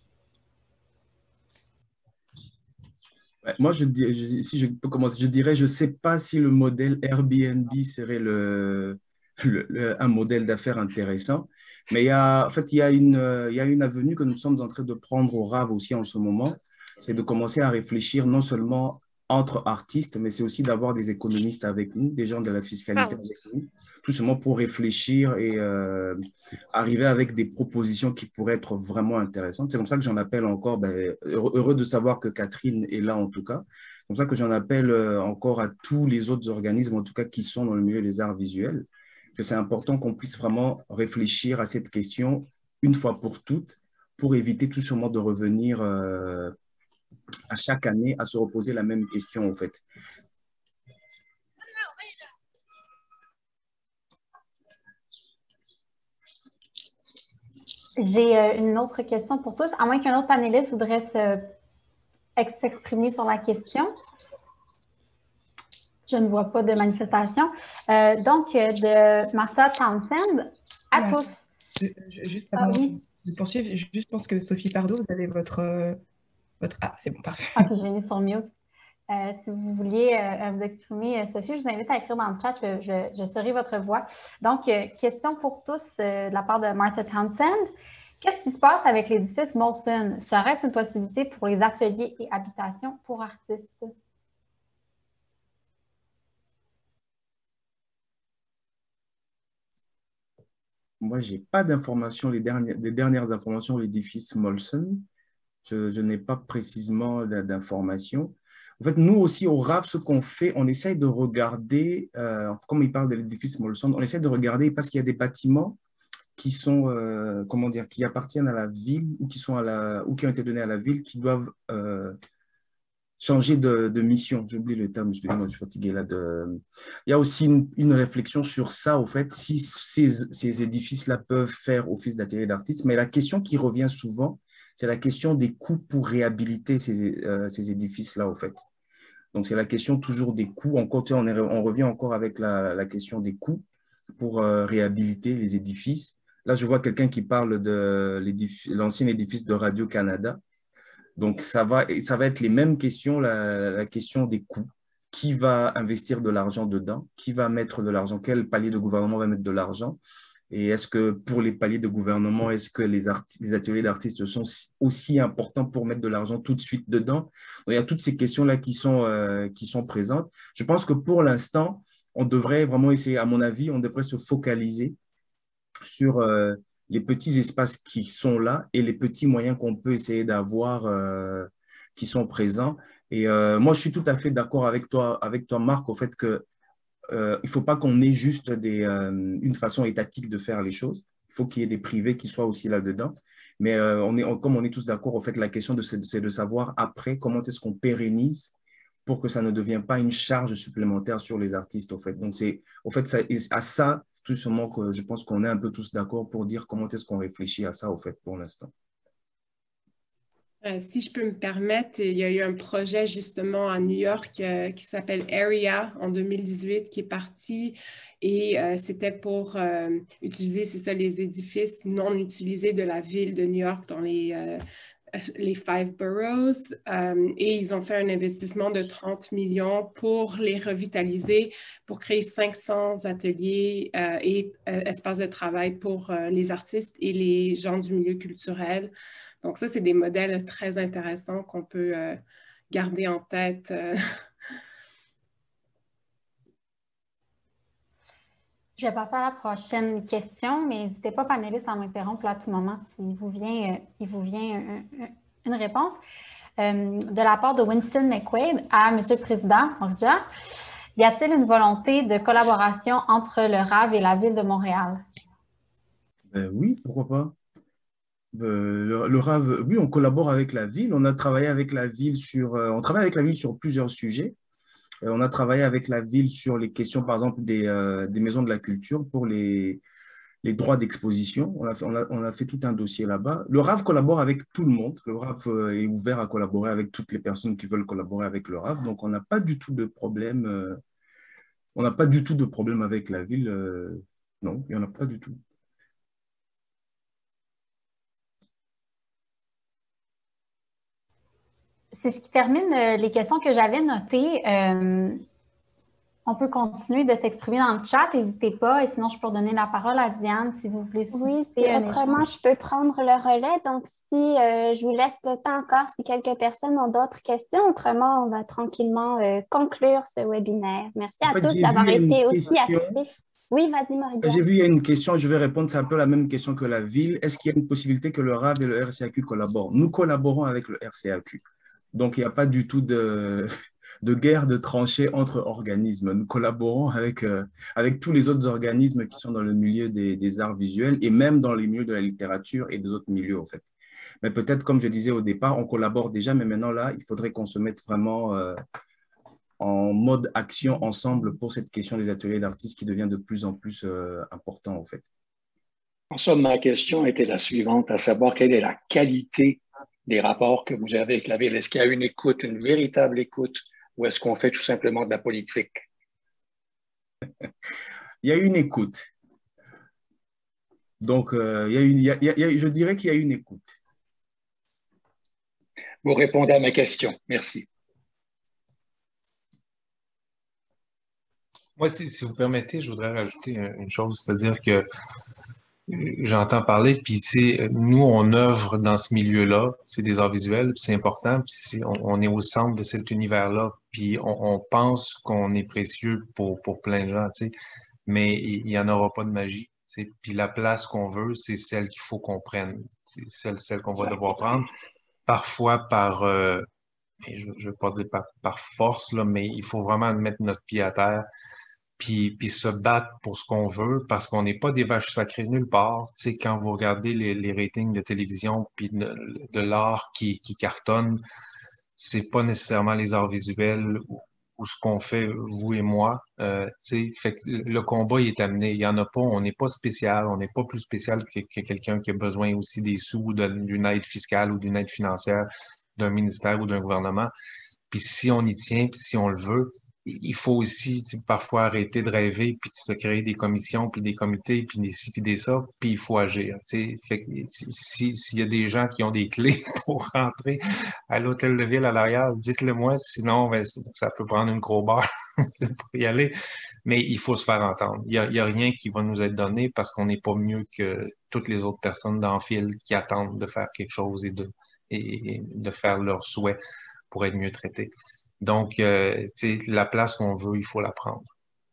Moi, je, je, si je peux commencer, je dirais, je ne sais pas si le modèle Airbnb serait le, le, le, un modèle d'affaires intéressant, mais il y a, en fait, il y a une, il y a une avenue que nous sommes en train de prendre au R A V aussi en ce moment, c'est de commencer à réfléchir non seulement entre artistes, mais c'est aussi d'avoir des économistes avec nous, des gens de la fiscalité avec nous, tout simplement pour réfléchir et euh, arriver avec des propositions qui pourraient être vraiment intéressantes. C'est comme ça que j'en appelle encore, ben, heureux de savoir que Catherine est là en tout cas, c'est comme ça que j'en appelle encore à tous les autres organismes, en tout cas qui sont dans le milieu des arts visuels, que c'est important qu'on puisse vraiment réfléchir à cette question une fois pour toutes, pour éviter tout simplement de revenir euh, à chaque année à se reposer la même question en fait. J'ai euh, une autre question pour tous, à moins qu'un autre panéliste voudrait s'exprimer sur la question. Je ne vois pas de manifestation. Euh, donc, de Martha Townsend, à ouais, tous. Juste avant ah, oui. de poursuivre, je juste pense que Sophie Pardo, vous avez votre... Euh, votre... Ah, c'est bon, parfait. Ah, puis j'ai mis sur mute. Euh, si vous vouliez euh, vous exprimer, Sophie, je vous invite à écrire dans le chat, je, je, je serai votre voix. Donc, euh, question pour tous euh, de la part de Martha Townsend. Qu'est-ce qui se passe avec l'édifice Molson? Serait-ce une possibilité pour les ateliers et habitations pour artistes? Moi, je n'ai pas d'informations, les dernières, des dernières informations, l'édifice Molson. Je, je n'ai pas précisément d'informations. En fait, nous aussi, au R A V, ce qu'on fait, on essaye de regarder, euh, comme il parle de l'édifice Molson, on essaie de regarder parce qu'il y a des bâtiments qui sont, euh, comment dire, qui appartiennent à la ville ou qui, sont à la, ou qui ont été donnés à la ville, qui doivent euh, changer de, de mission. J'oublie le terme, excusez-moi, je suis fatigué là. De... Il y a aussi une, une réflexion sur ça, au fait, si ces, ces édifices-là peuvent faire office d'atelier d'artistes. Mais la question qui revient souvent, c'est la question des coûts pour réhabiliter ces, euh, ces édifices-là, au fait. Donc, c'est la question toujours des coûts. On, on, est, on revient encore avec la, la question des coûts pour euh, réhabiliter les édifices. Là, je vois quelqu'un qui parle de l'ancien édifice de Radio-Canada. Donc, ça va, ça va être les mêmes questions, la, la question des coûts. Qui va investir de l'argent dedans? Qui va mettre de l'argent? Quel palier de gouvernement va mettre de l'argent? Et est-ce que pour les paliers de gouvernement, est-ce que les, les ateliers d'artistes sont aussi importants pour mettre de l'argent tout de suite dedans? Donc, il y a toutes ces questions-là qui sont, euh, qui sont présentes. Je pense que pour l'instant, on devrait vraiment essayer, à mon avis, on devrait se focaliser sur euh, les petits espaces qui sont là et les petits moyens qu'on peut essayer d'avoir euh, qui sont présents. Et euh, moi, je suis tout à fait d'accord avec toi, avec toi, Marc, au fait que Euh, il ne faut pas qu'on ait juste des, euh, une façon étatique de faire les choses. Il faut qu'il y ait des privés qui soient aussi là-dedans. Mais euh, on est, on, comme on est tous d'accord, en fait, la question, c'est de savoir après comment est-ce qu'on pérennise pour que ça ne devienne pas une charge supplémentaire sur les artistes, en fait. Donc, c'est en fait, ça, à ça, tout simplement, que je pense qu'on est un peu tous d'accord pour dire comment est-ce qu'on réfléchit à ça, en fait, pour l'instant. Euh, si je peux me permettre, il y a eu un projet justement à New York euh, qui s'appelle Area en deux mille dix-huit qui est parti et euh, c'était pour euh, utiliser, c'est ça, les édifices non utilisés de la ville de New York dans les, euh, les Five Boroughs euh, et ils ont fait un investissement de trente millions pour les revitaliser, pour créer cinq cents ateliers euh, et euh, espaces de travail pour euh, les artistes et les gens du milieu culturel. Donc ça, c'est des modèles très intéressants qu'on peut euh, garder en tête. Euh. Je vais passer à la prochaine question, mais n'hésitez pas, panélistes, à m'interrompre à tout moment s'il vous vient, euh, il vous vient un, un, une réponse. Euh, de la part de Winston McQuaid à M. le Président Orja. Y a-t-il une volonté de collaboration entre le R A V et la Ville de Montréal? Ben oui, pourquoi pas. Euh, le, le R A V, oui, on collabore avec la ville. On a travaillé avec la ville sur, euh, on travaille avec la ville sur plusieurs sujets. Euh, on a travaillé avec la ville sur les questions, par exemple, des, euh, des maisons de la culture pour les, les droits d'exposition. On a, fait, on, a, on a fait tout un dossier là-bas. Le R A V collabore avec tout le monde. Le R A V euh, est ouvert à collaborer avec toutes les personnes qui veulent collaborer avec le R A V. Donc, on n'a pas du tout de problème. Euh, on n'a pas du tout de problème avec la ville. Euh, non, il n'y en a pas du tout. C'est ce qui termine euh, les questions que j'avais notées. Euh, on peut continuer de s'exprimer dans le chat, n'hésitez pas. Et sinon, je peux donner la parole à Diane si vous voulez. Oui, si autrement, je peux prendre le relais. Donc, si euh, je vous laisse le temps encore, si quelques personnes ont d'autres questions, autrement, on va tranquillement euh, conclure ce webinaire. Merci en à fait, tous d'avoir été aussi actifs. Oui, vas-y, Marie-Diane. J'ai vu, il y a une question, je vais répondre, c'est un peu la même question que la ville. Est-ce qu'il y a une possibilité que le R A V et le R C A Q collaborent? Nous collaborons avec le R C A Q. Donc, il n'y a pas du tout de, de guerre de tranchées entre organismes. Nous collaborons avec, euh, avec tous les autres organismes qui sont dans le milieu des, des arts visuels et même dans les milieux de la littérature et des autres milieux, en fait. Mais peut-être, comme je disais au départ, on collabore déjà, mais maintenant, là, il faudrait qu'on se mette vraiment euh, en mode action ensemble pour cette question des ateliers d'artistes qui devient de plus en plus euh, important, en fait. En somme, ma question était la suivante, à savoir quelle est la qualité des rapports que vous avez avec la ville. Est-ce qu'il y a une écoute, une véritable écoute, ou est-ce qu'on fait tout simplement de la politique? Il y a une écoute. Donc, euh, il y a une, il y a, il y a, je dirais qu'il y a une écoute. Vous répondez à ma question. Merci. Moi, si, si vous permettez, je voudrais rajouter une chose, c'est-à-dire que j'entends parler, puis c'est nous, on œuvre dans ce milieu-là, c'est des arts visuels, puis c'est important, puis on, on est au centre de cet univers-là, puis on, on pense qu'on est précieux pour, pour plein de gens, tu sais, mais il n'y en aura pas de magie, tu sais, puis la place qu'on veut, c'est celle qu'il faut qu'on prenne, c'est celle, celle qu'on va devoir prendre, parfois par, euh, je ne veux pas dire par, par force, là, mais il faut vraiment mettre notre pied à terre, Puis, puis se battre pour ce qu'on veut, parce qu'on n'est pas des vaches sacrées nulle part. Tu sais, quand vous regardez les, les ratings de télévision puis de, de l'art qui, qui cartonne, c'est pas nécessairement les arts visuels ou, ou ce qu'on fait, vous et moi. Euh, tu sais, fait que le combat il est amené. Il y en a pas, on n'est pas spécial, on n'est pas plus spécial que, que quelqu'un qui a besoin aussi des sous, d'une aide fiscale ou d'une aide financière d'un ministère ou d'un gouvernement. Puis si on y tient, puis si on le veut, il faut aussi parfois arrêter de rêver puis de se créer des commissions puis des comités puis des ci puis des ça puis il faut agir. Fait que si, s'il y a des gens qui ont des clés pour rentrer à l'hôtel de ville à l'arrière, dites-le moi, sinon ben, ça peut prendre une gros barre pour y aller. Mais il faut se faire entendre. Il n'y a, il y a rien qui va nous être donné parce qu'on n'est pas mieux que toutes les autres personnes dans le fil qui attendent de faire quelque chose et de, et, et de faire leurs souhaits pour être mieux traités. Donc, euh, la place qu'on veut, il faut la prendre.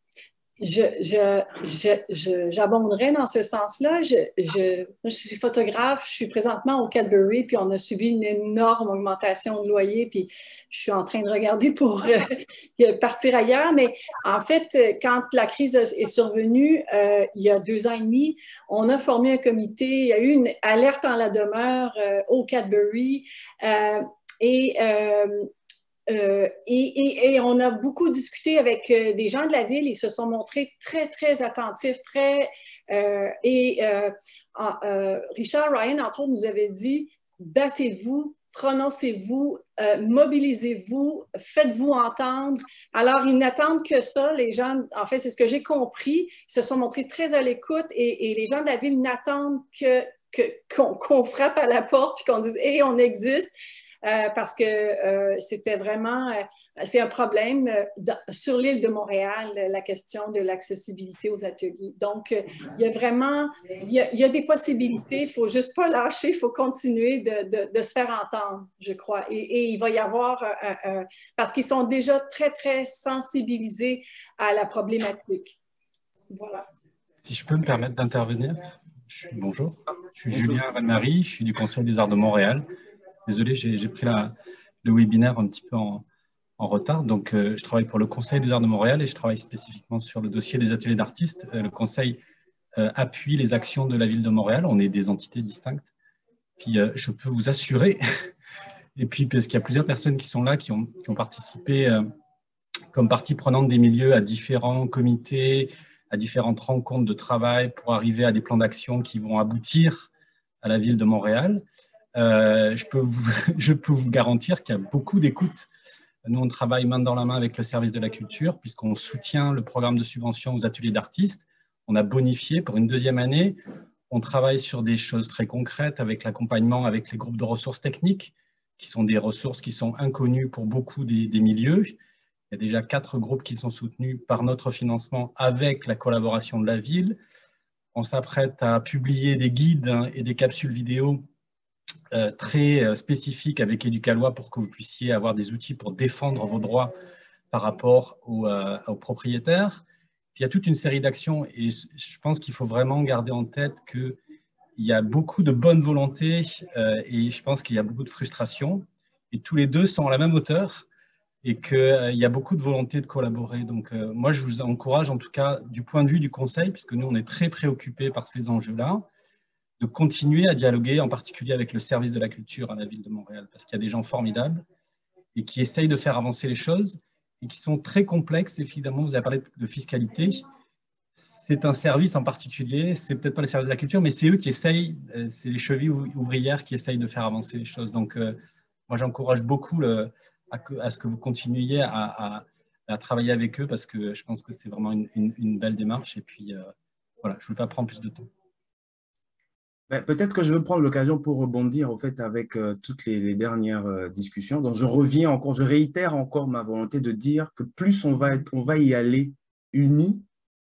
Je, je, je, je, j'abonderais dans ce sens-là. Je, je, je suis photographe, je suis présentement au Cadbury, puis on a subi une énorme augmentation de loyer, puis je suis en train de regarder pour euh, partir ailleurs. Mais en fait, quand la crise est survenue, euh, il y a deux ans et demi, on a formé un comité, il y a eu une alerte en la demeure euh, au Cadbury, euh, et... Euh, Euh, et, et, et on a beaucoup discuté avec euh, des gens de la ville. Ils se sont montrés très, très attentifs. Très, euh, et euh, euh, Richard Ryan, entre autres, nous avait dit « Battez-vous, prononcez-vous, euh, mobilisez-vous, faites-vous entendre ». Alors, ils n'attendent que ça. Les gens, en fait, c'est ce que j'ai compris. Ils se sont montrés très à l'écoute et, et les gens de la ville n'attendent que, que, qu'on, qu'on frappe à la porte puis qu'on dise « Hey, on existe ». Euh, parce que euh, c'était vraiment, euh, c'est un problème euh, dans, sur l'île de Montréal, la question de l'accessibilité aux ateliers. Donc, euh, il y a vraiment, il y a, il y a des possibilités, il ne faut juste pas lâcher, il faut continuer de, de, de se faire entendre, je crois. Et, et il va y avoir, un, un, parce qu'ils sont déjà très, très sensibilisés à la problématique. Voilà. Si je peux me permettre d'intervenir, je, bonjour, je suis Julien Van-Marie, je suis du Conseil des arts de Montréal. Désolé, j'ai pris la, le webinaire un petit peu en, en retard. Donc, euh, je travaille pour le Conseil des Arts de Montréal et je travaille spécifiquement sur le dossier des ateliers d'artistes. Euh, le Conseil euh, appuie les actions de la Ville de Montréal. On est des entités distinctes. Puis, euh, je peux vous assurer, et puis parce qu'il y a plusieurs personnes qui sont là, qui ont, qui ont participé euh, comme partie prenante des milieux à différents comités, à différentes rencontres de travail pour arriver à des plans d'action qui vont aboutir à la Ville de Montréal. Euh, je, peux vous, je peux vous garantir qu'il y a beaucoup d'écoute. Nous, on travaille main dans la main avec le service de la culture, puisqu'on soutient le programme de subvention aux ateliers d'artistes. On a bonifié pour une deuxième année. On travaille sur des choses très concrètes avec l'accompagnement avec les groupes de ressources techniques, qui sont des ressources qui sont inconnues pour beaucoup des, des milieux. Il y a déjà quatre groupes qui sont soutenus par notre financement avec la collaboration de la ville. On s'apprête à publier des guides et des capsules vidéo euh, très spécifiques avec Éducalois pour que vous puissiez avoir des outils pour défendre vos droits par rapport aux, euh, aux propriétaires. Puis il y a toute une série d'actions et je pense qu'il faut vraiment garder en tête qu'il y a beaucoup de bonne volonté euh, et je pense qu'il y a beaucoup de frustration. Et tous les deux sont à la même hauteur et qu'il euh, y a beaucoup de volonté de collaborer. Donc euh, moi, je vous encourage en tout cas du point de vue du Conseil, puisque nous, on est très préoccupés par ces enjeux-là, de continuer à dialoguer, en particulier avec le service de la culture à la Ville de Montréal, parce qu'il y a des gens formidables et qui essayent de faire avancer les choses et qui sont très complexes. Et finalement, vous avez parlé de fiscalité. C'est un service en particulier, c'est peut-être pas le service de la culture, mais c'est eux qui essayent, c'est les chevilles ouvrières qui essayent de faire avancer les choses. Donc, euh, moi, j'encourage beaucoup le, à, que, à ce que vous continuiez à, à, à travailler avec eux parce que je pense que c'est vraiment une, une, une belle démarche. Et puis, euh, voilà, je ne veux pas prendre plus de temps. Peut-être que je veux prendre l'occasion pour rebondir au fait avec euh, toutes les, les dernières euh, discussions. Donc, je reviens encore, je réitère encore ma volonté de dire que plus on va, être, on va y aller unis,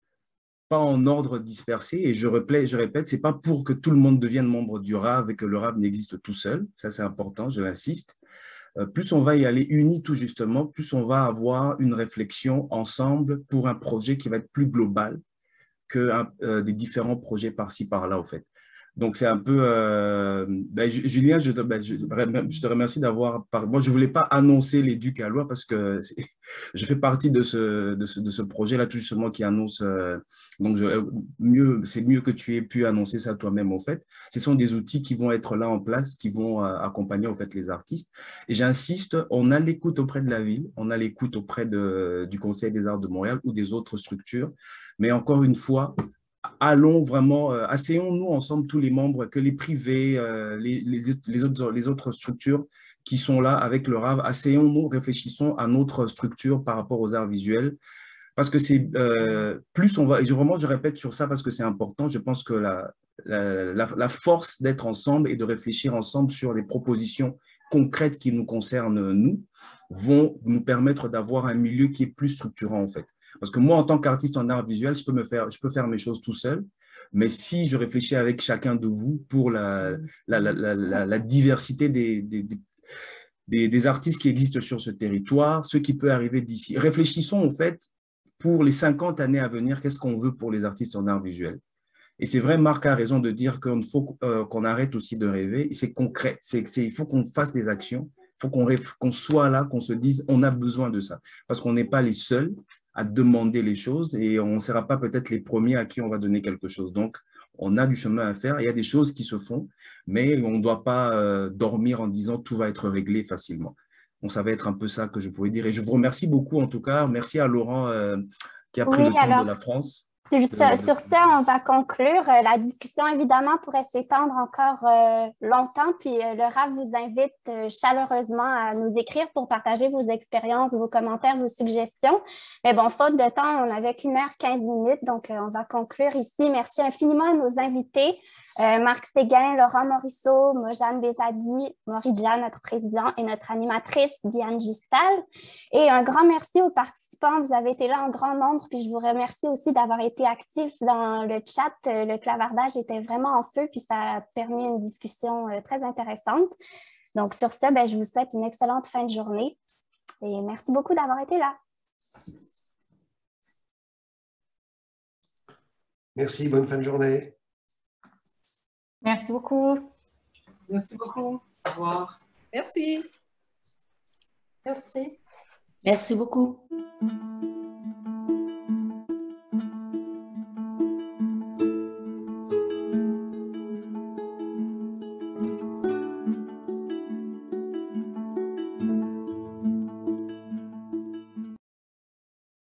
pas en ordre dispersé. Et je, replais, je répète, ce n'est pas pour que tout le monde devienne membre du R A V et que le R A V n'existe tout seul. Ça, c'est important, je l'insiste. Euh, plus on va y aller unis tout justement, plus on va avoir une réflexion ensemble pour un projet qui va être plus global que euh, des différents projets par-ci, par-là, au fait. Donc, c'est un peu… Euh, ben, Julien, je te, ben, je, je te remercie d'avoir… Moi, je ne voulais pas annoncer l'Éducalois parce que je fais partie de ce, de ce, de ce projet-là, tout justement, qui annonce… Euh, donc, mieux, c'est mieux que tu aies pu annoncer ça toi-même, au fait. Ce sont des outils qui vont être là en place, qui vont euh, accompagner, au fait, les artistes. Et j'insiste, on a l'écoute auprès de la ville, on a l'écoute auprès de, du Conseil des Arts de Montréal ou des autres structures. Mais encore une fois, allons vraiment, euh, asseyons-nous ensemble tous les membres, que les privés, euh, les, les, les, autres, les autres structures qui sont là avec le R A V, asseyons-nous, réfléchissons à notre structure par rapport aux arts visuels. Parce que c'est euh, plus on va, et je, vraiment je répète sur ça parce que c'est important, je pense que la, la, la, la force d'être ensemble et de réfléchir ensemble sur les propositions concrètes qui nous concernent, nous, vont nous permettre d'avoir un milieu qui est plus structurant en fait. Parce que moi, en tant qu'artiste en art visuel, je peux, me faire, je peux faire mes choses tout seul, mais si je réfléchis avec chacun de vous pour la, la, la, la, la, la diversité des, des, des, des artistes qui existent sur ce territoire, ce qui peut arriver d'ici, réfléchissons en fait pour les cinquante années à venir, qu'est-ce qu'on veut pour les artistes en art visuel. Et c'est vrai, Marc a raison de dire qu'il faut euh, qu'on arrête aussi de rêver, c'est concret, c'est, c'est, il faut qu'on fasse des actions, il faut qu'on, qu'on soit là, qu'on se dise on a besoin de ça, parce qu'on n'est pas les seuls à demander les choses et on ne sera pas peut-être les premiers à qui on va donner quelque chose. Donc, on a du chemin à faire, il y a des choses qui se font, mais on ne doit pas euh, dormir en disant tout va être réglé facilement. Bon, ça va être un peu ça que je pouvais dire. Et je vous remercie beaucoup en tout cas. Merci à Laurent euh, qui a pris oui, le temps alors, de la France. Sur, de, sur de... ça, on va conclure. La discussion, évidemment, pourrait s'étendre encore euh, longtemps. Puis euh, le R A V vous invite euh, chaleureusement à nous écrire pour partager vos expériences, vos commentaires, vos suggestions. Mais bon, faute de temps, on n'avait qu'une heure quinze minutes. Donc, euh, on va conclure ici. Merci infiniment à nos invités. Euh, Marc Séguin, Laurent Morisseau, Mojane Bezadi, Mauridia, notre président, et notre animatrice, Diane Gistal. Et un grand merci aux participants. Vous avez été là en grand nombre. Puis je vous remercie aussi d'avoir été actif dans le chat. Le clavardage était vraiment en feu, puis ça a permis une discussion très intéressante. Donc, sur ce, ben, je vous souhaite une excellente fin de journée et merci beaucoup d'avoir été là. Merci, bonne fin de journée. Merci beaucoup. Merci beaucoup. Au revoir. Merci. Merci. Merci beaucoup.